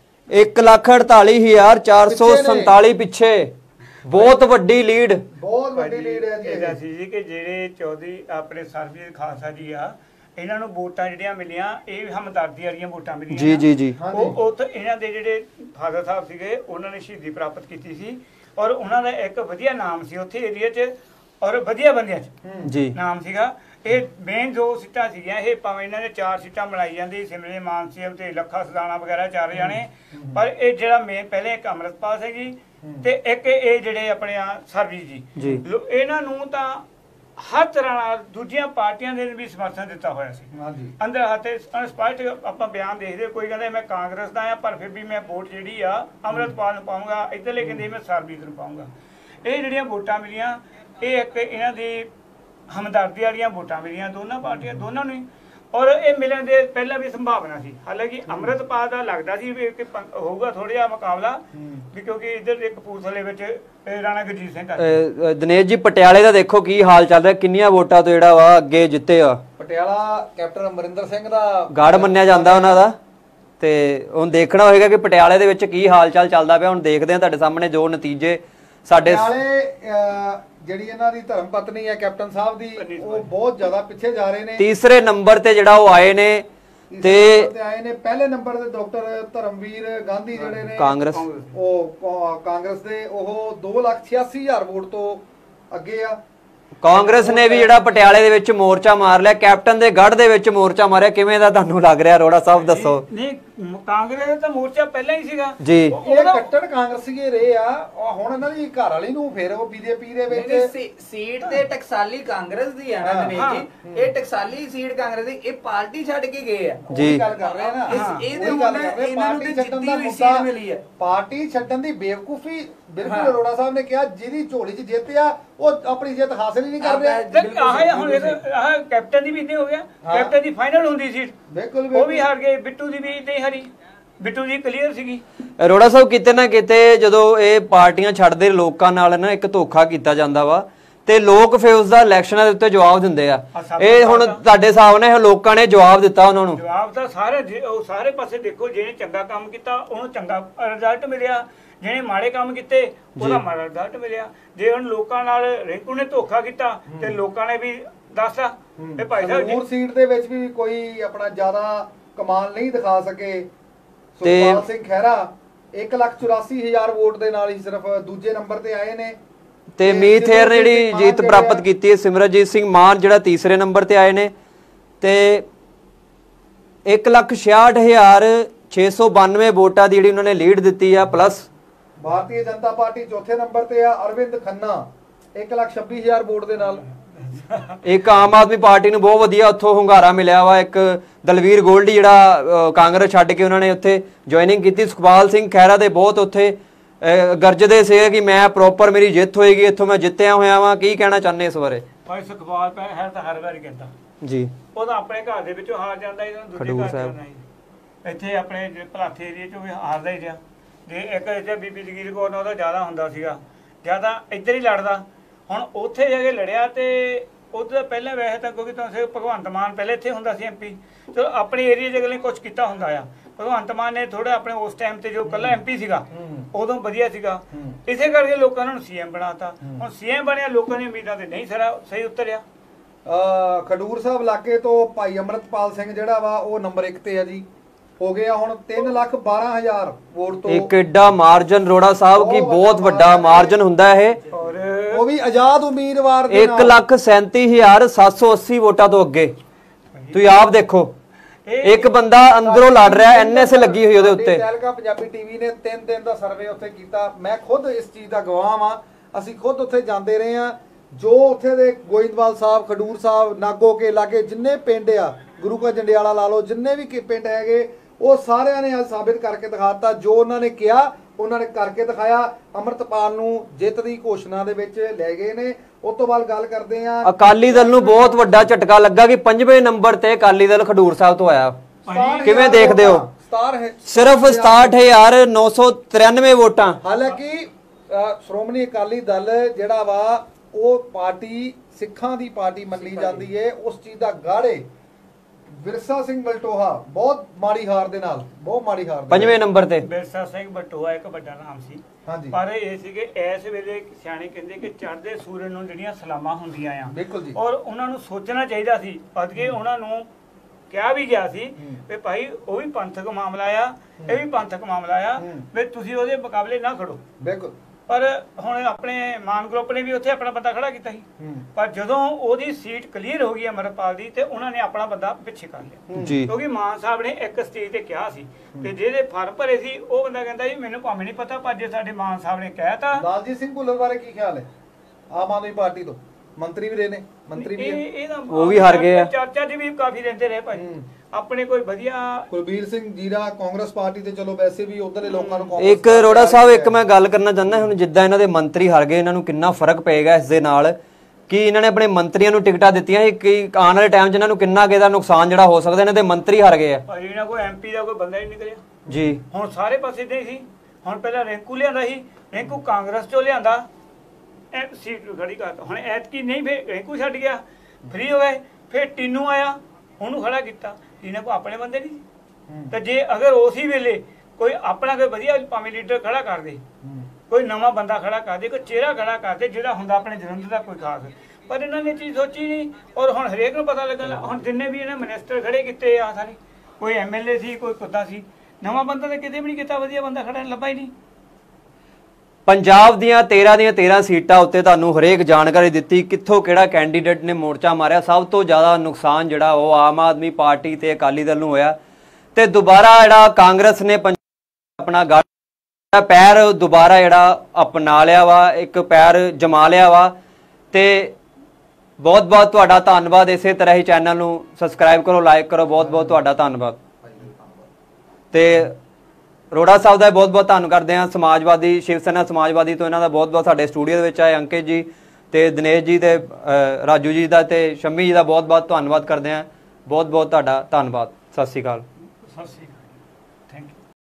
ਇੱਕ ਲੱਖ ਅੜਤਾਲੀ ਹਜ਼ਾਰ ਚਾਰ ਸੌ ਸੰਤਾਲੀ ਪਿੱਛੇ, ਬਹੁਤ ਵੱਡੀ ਲੀਡ, ਬਹੁਤ ਵੱਡੀ ਲੀਡ ਹੈ ਜੀ। ਇਹਦਾ ਸੀ ਜੀ ਕਿ ਜਿਹੜੇ ਚੌਧਰੀ ਆਪਣੇ ਸਰਬਜੀਤ ਖਾਲਸਾ ਜੀ ਆ, ਇਹਨਾਂ ਨੂੰ ਵੋਟਾਂ ਜਿਹੜੀਆਂ ਮਿਲੀਆਂ ਇਹ ਹਮਦਰਦੀ ਵਾਲੀਆਂ ਵੋਟਾਂ ਮਿਲੀਆਂ। ਜੀ ਜੀ ਜੀ। ਉਹ ਉੱਥੇ ਇਹਨਾਂ ਦੇ ਜਿਹੜੇ ਫਾਦਰ ਸਾਹਿਬ ਸੀਗੇ, ਉਹਨਾਂ ਨੇ ਸ਼ਹੀਦੀ ਪ੍ਰਾਪਤ ਕੀਤੀ ਸੀ, ਔਰ ਉਹਨਾਂ ਦਾ ਇੱਕ ਵਧੀਆ ਨਾਮ ਸੀ ਉੱਥੇ ਏਰੀਆ 'ਚ, ਔਰ ਵਧੀਆ ਬੰਦਿਆਂ 'ਚ ਜੀ ਨਾਮ ਸੀਗਾ। ਇਹ ਮੇਨ ਦੋ ਸੀਟਾਂ ਸੀਗੀਆਂ, ਇਹ ਭਾਵੇਂ ਇਹਨਾਂ ਨੇ ਚਾਰ ਸੀਟਾਂ ਬਣਾਈ ਜਾਂਦੀ, ਸਿਮਲੇ ਮਾਨ ਸਾਹਿਬ ਤੇ ਲੱਖਾ ਸਦਾਣਾ ਵਗੈਰਾ ਚਾਰ ਜਾਣੇ, ਪਰ ਇਹ ਜਿਹੜਾ ਮੇਨ ਪਹਿਲੇ ਇੱਕ ਅੰਮ੍ਰਿਤਪਾਲ ਸੀਗੀ ਤੇ ਇੱਕ ਇਹ ਜਿਹੜੇ ਆਪਣੇ ਆ ਸਰਬਜੀਤ ਜੀ, ਇਹਨਾਂ ਨੂੰ ਤਾਂ ਹਰ ਤਰ੍ਹਾਂ ਨਾਲ ਦੂਜੀਆਂ ਪਾਰਟੀਆਂ ਦੇ ਵੀ ਸਮਰਥਨ ਦਿੱਤਾ ਹੋਇਆ ਸੀ। ਅੰਦਰ ਹੱਥੇ ਸਪਸ਼ਟ ਆਪਾਂ ਬਿਆਨ ਦੇਖਦੇ, ਕੋਈ ਕਹਿੰਦਾ ਮੈਂ ਕਾਂਗਰਸ ਦਾ ਆ ਪਰ ਫਿਰ ਵੀ ਮੈਂ ਵੋਟ ਜਿਹੜੀ ਆ ਅੰਮ੍ਰਿਤਪਾਲ ਨੂੰ ਪਾਉਂਗਾ, ਇੱਧਰਲੇ ਕਹਿੰਦੇ ਮੈਂ ਸਰਬਜੀਤ ਨੂੰ ਪਾਉਂਗਾ। ਇਹ ਜਿਹੜੀਆਂ ਵੋਟਾਂ ਮਿਲੀਆਂ, ਇਹ ਇੱਕ ਇਹਨਾਂ ਦੀ ਹਮਦਰਦੀ ਵਾਲੀਆਂ ਵੋਟਾਂ ਮਿਲੀਆਂ ਦੋਨਾਂ ਪਾਰਟੀਆਂ ਦੋਨਾਂ ਨੂੰ, ਔਰ ਇਹ ਮਿਲਣ ਦੇ ਪਹਿਲਾਂ ਵੀ ਸੰਭਾਵਨਾ ਸੀ। ਹਾਲਾਂਕਿ ਅੰਮ੍ਰਿਤਪਾਲ ਦਾ ਲੱਗਦਾ ਸੀ ਵੀ ਹੋਊਗਾ ਥੋੜਾ ਜਿਹਾ ਮੁਕਾਬਲਾ, ਵੀ ਕਿਉਂਕਿ ਇੱਧਰ ਦੇ ਕਪੂਰਥਲੇ ਵਿੱਚ ਰਾਣਾ ਗੁਰਜੀਤ ਸਿੰਘ ਕਰ। ਦਿਨੇਸ਼ ਜੀ ਪਟਿਆਲੇ ਦਾ ਦੇਖੋ ਕੀ ਹਾਲ ਚੱਲ ਰਿਹਾ, ਕਿੰਨੀਆਂ ਵੋਟਾਂ ਤੋਂ ਜਿਹੜਾ ਵਾ ਅੱਗੇ ਜਿੱਤੇ ਆ। ਪਟਿਆਲਾ ਕੈਪਟਨ ਅਮਰਿੰਦਰ ਸਿੰਘ ਦਾ ਗੜ ਮੰਨਿਆ ਜਾਂਦਾ ਉਹਨਾਂ ਦਾ, ਤੇ ਹੁਣ ਦੇਖਣਾ ਹੋਏਗਾ ਕਿ ਪਟਿਆਲੇ ਦੇ ਵਿੱਚ ਕੀ ਹਾਲ ਚਾਲ ਚੱਲਦਾ ਪਿਆ। ਹੁਣ ਦੇਖਦੇ ਹਾਂ ਤੁਹਾਡੇ ਸਾਹਮਣੇ ਜੋ ਨਤੀਜੇ ਸਾਡੇ। ਜਿਹੜੀ ਇਹਨਾਂ ਦੀ ਧਰਮ ਪਤਨੀ ਹੈ ਕੈਪਟਨ ਸਾਹਿਬ ਦੀ, ਉਹ ਬਹੁਤ ਜ਼ਿਆਦਾ ਪਿੱਛੇ ਜਾ ਰਹੇ ਨੇ। ਤੀਸਰੇ ਨੰਬਰ ਤੇ ਜਿਹੜਾ ਉਹ ਆਏ ਨੇ, ਤੇ ਆਏ ਨੇ ਪਹਿਲੇ ਨੰਬਰ ਤੇ ਡਾਕਟਰ ਧਰਮਵੀਰ ਗਾਂਧੀ ਜਿਹੜੇ ਨੇ ਕਾਂਗਰਸ, ਉਹ ਕਾਂਗਰਸ ਦੇ, ਉਹ ਦੋ ਲੱਖ ਛਿਆਸੀ ਹਜ਼ਾਰ ਵੋਟ ਤੋਂ ਅੱਗੇ ਆ। ਕਾਂਗਰਸ ਨੇ ਵੀ ਜਿਹੜਾ ਪਟਿਆਲੇ ਦੇ ਵਿੱਚ ਮੋਰਚਾ ਮਾਰ ਲਿਆ, ਕੈਪਟਨ ਦੇ ਗੜ੍ਹ ਦੇ ਵਿੱਚ ਮੋਰਚਾ ਮਾਰਿਆ, ਕਿਵੇਂ ਦਾ ਤੁਹਾਨੂੰ ਲੱਗ ਰਿਹਾ ਅਰੋੜਾ ਸਾਹਿਬ ਦੱਸੋ? ਨਹੀਂ ਕਾਂਗਰਸ ਦਾ ਤਾਂ ਮੋਰਚਾ ਪਹਿਲਾਂ ਹੀ ਸੀਗਾ ਜੀ। ਇਹ ਕੱਟੜ ਕਾਂਗਰਸੀਏ ਰਹੇ ਆ, ਉਹ ਹੁਣ ਇਹਨਾਂ ਦੀ ਘਰ ਵਾਲੀ ਨੂੰ ਫਿਰ ਉਹ ਬੀਜੇਪੀ ਦੇ ਵਿੱਚ ਸੀਟ ਤੇ ਟਕਸਾਲੀ ਕਾਂਗਰਸ ਦੀ ਆ ਨਾ ਦਿਨੇਸ਼ ਜੀ, ਇਹ ਟਕਸਾਲੀ ਸੀਟ ਕਾਂਗਰਸ ਦੀ, ਇਹ ਪਾਰਟੀ ਛੱਡ ਕੇ ਗਏ ਆ ਜੀ। ਗੱਲ ਕਰ ਰਹੇ ਨਾ ਇਸ ਇਹਦੇ ਉਹੀ ਗੱਲ ਕਰ ਰਹੇ, ਇਹਨਾਂ ਨੂੰ ਪਾਰਟੀ ਤੇ ਛੱਡਣ ਜਿੱਤੀ ਦਾ ਹੋਈ ਮੁੱਦਾ, ਸੀਟ ਮਿਲੀ ਹੈ। ਪਾਰਟੀ ਛੱਡਣ ਦੀ ਬੇਵਕੂਫੀ ਬਿਲਕੁਲ ਅਰੋੜਾ ਸਾਹਿਬ ਨੇ ਕਿਹਾ, ਜਿਹਦੀ ਝੋਲੀ 'ਚ ਜਿੱਤ ਆ ਉਹ ਆਪਣੀ ਜਿੱਤ ਹਾਸਲ ਹੀ ਨਹੀਂ ਕਰ ਰਿਹਾ। ਤੇ ਆਹ ਹੁਣ ਇਹ ਆਹ ਕੈਪਟਨ ਦੀ ਵੀ ਨਹੀਂ ਹੋ ਗਿਆ, ਕੈਪਟਨ ਦੀ ਫਾਈਨਲ ਹੁੰਦੀ ਸੀ, ਬਿਲਕੁਲ ਉਹ ਵੀ ਹਾਰ ਗਏ, ਬਿੱਟੂ ਦੀ ਵੀ ਨਹੀਂ ਹਾਰੀ, ਬਿੱਟੂ ਦੀ ਕਲੀਅਰ ਸੀਗੀ। ਅਰੋੜਾ ਸਾਹਿਬ ਕਿਤੇ ਨਾ ਕਿਤੇ ਜਦੋਂ ਇਹ ਪਾਰਟੀਆਂ ਛੱਡਦੇ ਲੋਕਾਂ ਨਾਲ ਨਾ ਇੱਕ ਧੋਖਾ ਕੀਤਾ ਜਾਂਦਾ ਵਾ, ਤੇ ਲੋਕ ਫਿਰ ਉਸ ਦਾ ਇਲੈਕਸ਼ਨਾਂ ਦੇ ਉੱਤੇ ਜਵਾਬ ਦਿੰਦੇ ਆ। ਇਹ ਹੁਣ ਤੁਹਾਡੇ ਹਿਸਾਬ ਨਾਲ ਲੋਕਾਂ ਨੇ ਜਵਾਬ ਦਿੱਤਾ ਉਹਨਾਂ ਨੂੰ? ਜਵਾਬ ਤਾਂ ਸਾਰੇ ਉਹ ਸਾਰੇ ਪਾਸੇ ਦੇਖੋ, ਜਿਹਨੇ ਚੰਗਾ ਕੰਮ ਕੀਤਾ ਉਹਨੂੰ ਚੰਗਾ ਰਿਜ਼ਲਟ ਮਿਲਿਆ, ਜਿਹਨੇ ਮਾੜੇ ਕੰਮ ਕੀਤੇ ਉਹਦਾ ਮਾੜਾ ਰਿਜ਼ਲਟ ਮਿਲਿਆ। ਜੇ ਹੁਣ ਲੋਕਾਂ ਨਾਲ ਰਿੰਕੂ ਨੇ ਧੋਖਾ ਕੀਤਾ ਤੇ ਲੋਕਾਂ ਨੇ ਵੀ ਦੱਸਦਾ ਇਹ ਭਾਈ ਸਾਹਿਬ ਹੋਰ ਸੀਟ ਦੇ ਵਿੱਚ ਵੀ ਕੋਈ ਆਪਣਾ ਜ਼ਿਆਦਾ ਕਮਾਲ ਨਹੀਂ ਦਿਖਾ ਸਕੇ। ਸੁਖਪਾਲ ਸਿੰਘ ਖਹਿਰਾ ਇੱਕ ਲੱਖ ਚੁਰਾਸੀ ਹਜ਼ਾਰ ਵੋਟ ਦੇ ਨਾਲ ਹੀ ਸਿਰਫ ਦੂਜੇ ਨੰਬਰ ਤੇ ਆਏ ਨੇ, ਤੇ ਮੀਥੇਰ ਨੇ ਜਿਹੜੀ ਜਿੱਤ ਪ੍ਰਾਪਤ ਕੀਤੀ ਹੈ ਸਿਮਰਜੀਤ ਸਿੰਘ ਮਾਨ ਜਿਹੜਾ ਤੀਸਰੇ ਨੰਬਰ ਤੇ ਆਏ ਨੇ, ਤੇ ਇੱਕ ਲੱਖ ਛਿਆਹਠ ਹਜ਼ਾਰ ਛੇ ਸੌ ਬਾਨਵੇਂ ਵੋਟਾਂ ਦੀ ਜਿਹੜੀ ਉਹਨਾਂ ਨੇ ਲੀਡ ਦਿੱਤੀ ਆ। ਪਲੱਸ ਭਾਰਤੀ ਜਨਤਾ ਪਾਰਟੀ ਚੌਥੇ ਨੰਬਰ ਤੇ ਆ, ਅਰਵਿੰਦ ਖੰਨਾ ਇੱਕ ਲੱਖ ਛੱਬੀ ਹਜ਼ਾਰ ਵੋਟ ਦੇ ਨਾਲ। ਇੱਕ ਆਮ ਆਦਮੀ ਪਾਰਟੀ ਨੂੰ ਬਹੁਤ ਵਧੀਆ ਉੱਥੋਂ ਹੁੰਗਾਰਾ ਮਿਲਿਆ ਵਾ, ਇੱਕ ਦਲਵੀਰ ਗੋਲਡੀ ਜਿਹੜਾ ਕਾਂਗਰਸ ਛੱਡ ਕੇ ਉਹਨਾਂ ਨੇ ਉੱਥੇ ਜੁਆਇਨਿੰਗ ਕੀਤੀ। ਸੁਖਪਾਲ ਸਿੰਘ ਖਹਿਰਾ ਦੇ ਬਹੁਤ ਉੱਥੇ ਗਰਜਦੇ ਸੀ ਕਿ ਮੈਂ ਪ੍ਰੋਪਰ ਮੇਰੀ ਜਿੱਤ ਹੋਏਗੀ, ਇੱਥੋਂ ਮੈਂ ਜਿੱਤਿਆ ਹੋਇਆ ਵਾਂ। ਕੀ ਕਹਿਣਾ ਚਾਹੁੰਦੇ ਇਸ ਬਾਰੇ? ਭਾਈ ਸੁਖਪਾਲ ਹੈ ਤਾਂ ਹਰ ਵਾਰੀ ਕਹਿੰਦਾ ਜੀ, ਉਹਦਾ ਆਪਣੇ ਘਰ ਦੇ ਵਿੱਚੋਂ ਹਾਰ ਜਾਂਦਾ, ਇਹਨਾਂ ਨੂੰ ਦੂਜੇ ਘਰ ਜਾਣਾ ਹੀ, ਇੱਥੇ ਆਪਣੇ ਭਲਾਥੇ ਏਰੀਏ ਚੋਂ ਵੀ ਹਾਰਦਾ ਹੀ ਰਿਹਾ। ਜੇ ਇੱਕ ਇੱਥੇ ਬੀਬੀ ਜਗੀਰ ਕੌਰ ਨਾਲ ਉਹਦਾ ਜ਼ਿਆਦਾ ਹੁੰਦਾ ਸੀਗਾ, ਜ਼ਿਆਦਾ ਇੱਧਰ ਹੀ ਲੜਦਾ। ਹੁਣ ਉੱਥੇ ਜਾ ਕੇ ਲੜਿਆ ਤੇ ਉਧਰ ਪਹਿਲਾਂ ਵੈਸੇ ਤਾਂ ਕਿਉਂਕਿ ਤੁਸੀਂ ਭਗਵੰਤ ਮਾਨ ਪਹਿਲੇ ਇੱਥੇ ਹੁੰਦਾ ਸੀ ਐਮਪੀ, ਚਲੋ ਆਪਣੇ ਏਰੀਏ 'ਚ ਅਗਲੇ ਕੁਛ ਕੀਤਾ ਹੁੰਦਾ ਆ। ਭਗਵੰਤ ਮਾਨ ਨੇ ਥੋੜਾ ਆਪਣੇ ਉਸ ਟਾਈਮ ਤੇ ਜੋ ਕੱਲਾ ਐਮਪੀ ਸੀਗਾ ਉਦੋਂ ਵਧੀਆ ਸੀਗਾ, ਇਸੇ ਕਰਕੇ ਲੋਕਾਂ ਨੇ ਉਹਨੂੰ ਸੀਐਮ ਬਣਾਤਾ। ਹੁਣ ਸੀਐਮ ਬਣਿਆ, ਲੋਕਾਂ ਦੀਆਂ ਉਮੀਦਾਂ ਤੇ ਨਹੀਂ ਸਰਾ ਸਹੀ ਉਤਰਿਆ। ਅਹ ਖਡੂਰ ਸਾਹਿਬ ਇਲਾਕੇ ਤੋਂ ਭਾਈ ਅੰਮ੍ਰਿਤਪਾਲ ਸਿੰਘ ਜਿਹੜਾ ਵਾ ਉਹ ਨੰਬਰ ਇੱਕ ਤੇ ਆ ਜੀ, ਹੋ ਗਿਆ ਹੁਣ ਤਿੰਨ ਲੱਖ ਬਾਰਾਂ ਹਜ਼ਾਰ ਵੋਟ ਤੋਂ। ਇੱਕ ਐਡਾ ਮਾਰਜਨ ਅਰੋੜਾ ਸਾਹਿਬ ਕੀ ਬਹੁਤ ਵੱਡਾ ਮਾਰਜਨ ਹੁੰਦਾ ਇਹ, ਔਰ ਉਹ ਵੀ ਆਜ਼ਾਦ ਉਮੀਦਵਾਰ ਦੇ ਇੱਕ ਲੱਖ ਸੈਂਤੀ ਹਜ਼ਾਰ ਸੱਤ ਸੌ ਅੱਸੀ ਵੋਟਾਂ ਤੋਂ ਅੱਗੇ। ਤੁਸੀਂ ਆਪ ਦੇਖੋ, ਇੱਕ ਬੰਦਾ ਅੰਦਰੋਂ ਲੜ ਰਿਹਾ, ਐਨਐਸਏ ਲੱਗੀ ਹੋਈ ਉਹਦੇ ਉੱਤੇ। ਤਹਿਲਕਾ ਪੰਜਾਬੀ ਟੀਵੀ ਨੇ ਤਿੰਨ ਦਿਨ ਦਾ ਸਰਵੇ ਉੱਥੇ ਕੀਤਾ, ਮੈਂ ਖੁਦ ਇਸ ਚੀਜ਼ ਦਾ ਗਵਾਹ ਵਾਂ। ਅਸੀਂ ਖੁਦ ਉੱਥੇ ਜਾਂਦੇ ਰਹੇ ਆ, ਜੋ ਉੱਥੇ ਦੇ ਗੋਇੰਦਵਾਲ ਸਾਹਿਬ, ਖਡੂਰ ਸਾਹਿਬ, ਨਾਗੋ ਕੇ ਲਾਗੇ ਜਿੰਨੇ ਪਿੰਡ ਆ, ਗੁਰੂ ਕਾ ਜੰਡਿਆਲਾ ਲਾ ਲਓ, ਜਿੰਨੇ ਵੀ ਪਿੰਡ ਹੈਗੇ, ਉਹ ਸਾਰਿਆਂ ਨੇ ਅੱਜ ਸਾਬਿਤ ਕਰਕੇ ਦਿਖਾਤਾ ਜੋ ਉਹਨਾਂ ਨੇ ਕਿਹਾ ਉਹਨਾਂ ਨੇ ਕਰਕੇ ਦਿਖਾਇਆ। ਅੰਮ੍ਰਿਤਪਾਲ ਨੂੰ ਜਿੱਤ ਦੀ ਘੋਸ਼ਣਾ ਦੇ ਵਿੱਚ ਲੈ ਗਏ ਨੇ। ਉਸ ਤੋਂ ਬਾਅਦ ਗੱਲ ਕਰਦੇ ਆ, ਅਕਾਲੀ ਦਲ ਨੂੰ ਬਹੁਤ ਵੱਡਾ ਝਟਕਾ ਲੱਗਾ ਕਿ ਪੰਜਵੇਂ ਨੰਬਰ ਤੇ ਅਕਾਲੀ ਦਲ ਖਡੂਰ ਸਾਹਿਬ ਤੋਂ ਆਇਆ। ਕਿਵੇਂ ਦੇਖਦੇ ਹੋ? ਸਿਰਫ ਸਤਾਹਠ ਹਜ਼ਾਰ ਨੌ ਸੌ ਤਰਿਆਨਵੇਂ ਵੋਟਾਂ। ਹਾਲਾਂਕਿ ਸ਼੍ਰੋਮਣੀ ਅਕਾਲੀ ਦਲ ਜਿਹੜਾ ਵਾ ਉਹ ਪਾਰਟੀ ਸਿੱਖਾਂ ਦੀ ਪਾਰਟੀ ਮੰਨੀ ਜਾਂਦੀ ਹੈ, ਉਸ ਚੀਜ਼ ਦਾ ਗਾੜੇ ਵਿਰਸਾ ਸਿੰਘ ਬਲਟੋਹਾ ਬਹੁਤ ਮਾੜੀ ਹਾਰ ਦੇ ਨਾਲ, ਬਹੁਤ ਮਾੜੀ ਹਾਰ ਪੰਜਵੇਂ ਨੰਬਰ ਤੇ। ਵਿਰਸਾ ਸਿੰਘ ਬਲਟੋਹਾ ਇੱਕ ਵੱਡਾ ਨਾਮ ਸੀ, ਪਰ ਇਹ ਸੀਗੇ ਇਸ ਵੇਲੇ ਸਿਆਣੇ ਕਹਿੰਦੇ ਕਿ ਚੜ੍ਹਦੇ ਸੂਰਜ ਨੂੰ ਜਿਹੜੀਆਂ ਸਲਾਮਾਂ ਹੁੰਦੀਆਂ ਆ, ਬਿਲਕੁਲ ਜੀ, ਔਰ ਉਹਨਾਂ ਨੂੰ ਸੋਚਣਾ ਚਾਹੀਦਾ ਸੀ। ਅਦਕੇ ਉਹਨਾਂ ਨੂੰ ਕਿਹਾ ਵੀ ਗਿਆ ਸੀ ਵੀ ਭਾਈ ਉਹ ਵੀ ਪੰਥਕ ਮਾਮਲਾ ਆ, ਇਹ ਵੀ ਪੰਥਕ ਮਾਮਲਾ ਆ, ਵੀ ਤੁਸੀਂ ਉਹਦੇ ਮੁਕਾਬਲੇ ਨਾ ਖੜੋ। ਬਿਲਕੁਲ। ਪਰ ਹੁਣ ਆਪਣੇ ਮਾਨ ਗਰੁੱਪ ਨੇ ਵੀ ਉੱਥੇ ਆਪਣਾ ਬੰਦਾ ਖੜਾ ਕੀਤਾ ਸੀ, ਪਰ ਜਦੋਂ ਉਹਦੀ ਸੀਟ ਕਲੀਅਰ ਹੋ ਗਈ ਅਮਰਪਾਲ ਦੀ ਤੇ ਉਹਨਾਂ ਨੇ ਆਪਣਾ ਬੰਦਾ ਪਿੱਛੇ ਕਰ ਲਿਆ। ਕਿਉਂਕਿ ਮਾਨ ਸਾਹਿਬ ਨੇ ਇੱਕ ਸਟੇਜ ਤੇ ਕਿਹਾ ਸੀ ਕਿ ਜਿਹਦੇ ਫਾਰਮ ਭਰੇ ਸੀ ਉਹ ਬੰਦਾ ਕਹਿੰਦਾ ਜੀ ਮੈਨੂੰ ਭਾਵੇਂ ਨਹੀਂ ਪਤਾ, ਪਰ ਜੇ ਸਾਡੇ ਮਾਨ ਸਾਹਿਬ ਨੇ ਕਹਿਤਾ। ਲਾਲਜੀਤ ਸਿੰਘ ਭੁੱਲਰ ਬਾਰੇ ਕੀ ਖਿਆਲ ਹੈ? ਆਮ ਆਦਮੀ ਪਾਰਟੀ ਤੋਂ ਮੰਤਰੀ ਵੀ ਰਹੇ ਨੇ, ਮੰਤਰੀ ਵੀ ਉਹ ਵੀ ਹਾਰ ਗਏ ਆ, ਚਰਚਾ 'ਚ ਵੀ ਕਾਫੀ ਰਹਿੰਦੇ ਰਹੇ ਭਾਈ। ਆਪਣੇ ਕੋਈ ਵਧੀਆ ਕੁਲਬੀਰ ਸਿੰਘ ਜੀਰਾ ਕਾਂਗਰਸ ਪਾਰਟੀ ਤੇ ਚਲੋ ਵੈਸੇ ਵੀ ਉਧਰ ਦੇ ਲੋਕਾਂ ਨੂੰ ਇੱਕ ਅਰੋੜਾ ਸਾਹਿਬ ਇੱਕ ਮੈਂ ਗੱਲ ਕਰਨਾ ਚਾਹੁੰਦਾ, ਹੁਣ ਜਿੱਦਾਂ ਇਹਨਾਂ ਦੇ ਮੰਤਰੀ ਹਾਰ ਗਏ, ਇਹਨਾਂ ਨੂੰ ਕਿੰਨਾ ਫਰਕ ਪਏਗਾ ਇਸ ਦੇ ਨਾਲ ਕਿ ਇਹਨਾਂ ਨੇ ਆਪਣੇ ਮੰਤਰੀਆਂ ਨੂੰ ਟਿਕਟਾਂ ਦਿੱਤੀਆਂ, ਕਿ ਆਉਣ ਵਾਲੇ ਟਾਈਮ 'ਚ ਇਹਨਾਂ ਨੂੰ ਕਿੰਨਾ ਕੁ ਇਹਦਾ ਨੁਕਸਾਨ ਜਿਹੜਾ ਹੋ ਸਕਦਾ। ਇਹਨਾਂ ਦੇ ਮੰਤਰੀ ਹਾਰ ਗਏ ਆ ਭਾਈ, ਇਹਨਾਂ ਕੋਈ ਐਮਪੀ ਦਾ ਕੋਈ ਬੰਦਾ ਹੀ ਨਿਕਲਿਆ ਜੀ। ਹੁਣ ਸਾਰੇ ਪਾਸੇ ਦੇ ਸੀ, ਹੁਣ ਪਹਿਲਾਂ ਰਿੰਕੂ ਲਿਆਂਦਾ ਸੀ, ਰਿੰਕੂ ਕਾਂਗਰਸ ਚੋਂ ਲਿਆਂਦਾ, ਸੀਟ ਖੜੀ ਕਰਤਾ। ਹੁਣ ਐਤਕੀ ਨਹੀਂ, ਫਿਰ ਰਿੰਕੂ ਛੱਡ ਗਿਆ, ਫ੍ਰੀ ਹੋ ਗਏ, ਫਿਰ ਟੀਨੂ ਆਇਆ, ਉਹਨੂੰ ਖੜਾ ਕੀਤਾ। ਇਹਨਾਂ ਕੋ ਆਪਣੇ ਬੰਦੇ ਨਹੀਂ, ਤੇ ਜੇ ਅਗਰ ਉਸੇ ਵੇਲੇ ਕੋਈ ਆਪਣਾ ਕੋਈ ਵਧੀਆ ਭਾਵੇਂ ਲੀਡਰ ਖੜਾ ਕਰ ਦੇ, ਕੋਈ ਨਵਾਂ ਬੰਦਾ ਖੜਾ ਕਰ ਦੇ, ਕੋਈ ਚਿਹਰਾ ਖੜਾ ਕਰ ਦੇ ਜਿਹੜਾ ਹੁੰਦਾ ਆਪਣੇ ਜਲੰਧਰ ਦਾ ਕੋਈ ਖਾਸ, ਪਰ ਇਹਨਾਂ ਨੇ ਚੀਜ਼ ਸੋਚੀ ਨਹੀਂ। ਔਰ ਹੁਣ ਹਰੇਕ ਨੂੰ ਪਤਾ ਲੱਗਣ, ਹੁਣ ਜਿੰਨੇ ਵੀ ਇਹਨਾਂ ਮਿਨਿਸਟਰ ਖੜੇ ਕੀਤੇ ਆ ਸਾਰੇ, ਕੋਈ ਐਮਐਲਏ ਸੀ, ਕੋਈ ਕੁੱਤਾ ਸੀ, ਨਵਾਂ ਬੰਦਾ ਤਾਂ ਕਿਤੇ ਵੀ ਨਹੀਂ ਕੀਤਾ, ਵਧੀਆ ਬੰਦਾ ਖੜਾ ਲੱਭਾ ਹੀ ਨਹੀਂ। ਪੰਜਾਬ ਦੀਆਂ ਤੇਰਾਂ ਦੀਆਂ ਤੇਰਾਂ ਸੀਟਾਂ ਉੱਤੇ ਤੁਹਾਨੂੰ ਹਰੇਕ ਜਾਣਕਾਰੀ ਦਿੱਤੀ, ਕਿੱਥੋਂ ਕਿਹੜਾ ਕੈਂਡੀਡੇਟ ਨੇ ਮੋਰਚਾ ਮਾਰਿਆ। ਸਭ ਤੋਂ ਜ਼ਿਆਦਾ ਨੁਕਸਾਨ ਜਿਹੜਾ ਉਹ ਆਮ ਆਦਮੀ ਪਾਰਟੀ ਤੇ ਅਕਾਲੀ ਦਲ ਨੂੰ ਹੋਇਆ, ਤੇ ਦੁਬਾਰਾ ਜਿਹੜਾ ਕਾਂਗਰਸ ਨੇ ਆਪਣਾ ਗੜ ਪੈਰ ਦੁਬਾਰਾ ਜਿਹੜਾ ਅਪਣਾ ਲਿਆ ਵਾ, ਇੱਕ ਪੈਰ ਜਮਾ ਲਿਆ ਵਾ। ਤੇ ਬਹੁਤ ਬਹੁਤ ਤੁਹਾਡਾ ਧੰਨਵਾਦ। ਇਸੇ ਤਰ੍ਹਾਂ ਹੀ ਚੈਨਲ ਨੂੰ ਸਬਸਕ੍ਰਾਈਬ ਕਰੋ, ਲਾਈਕ ਕਰੋ। ਬਹੁਤ ਬਹੁਤ ਤੁਹਾਡਾ ਧੰਨਵਾਦ। ਤੇ ਰੋੜਾ ਸਾਹਿਬ ਦਾ ਬਹੁਤ ਬਹੁਤ ਧੰਨ ਕਰਦੇ ਹਾਂ। ਸਮਾਜਵਾਦੀ ਸ਼ਿਵ ਸੈਨਾ ਸਮਾਜਵਾਦੀ ਤੋਂ ਇਹਨਾਂ ਦਾ ਬਹੁਤ ਬਹੁਤ ਸਾਡੇ ਸਟੂਡੀਓ ਦੇ ਵਿੱਚ ਆਏ ਅੰਕਿਤ ਜੀ ਤੇ ਦਿਨੇਸ਼ ਜੀ ਤੇ ਰਾਜੂ ਜੀ ਦਾ ਤੇ ਸ਼ੰਮੀ ਜੀ ਦਾ ਬਹੁਤ ਬਹੁਤ ਧੰਨਵਾਦ ਕਰਦੇ ਹਾਂ। ਬਹੁਤ ਬਹੁਤ ਤੁਹਾਡਾ ਧੰਨਵਾਦ। ਸਤਿ ਸ਼੍ਰੀ ਅਕਾਲ। ਸਤਿ ਸ਼੍ਰੀ ਅਕਾਲ। Thank you.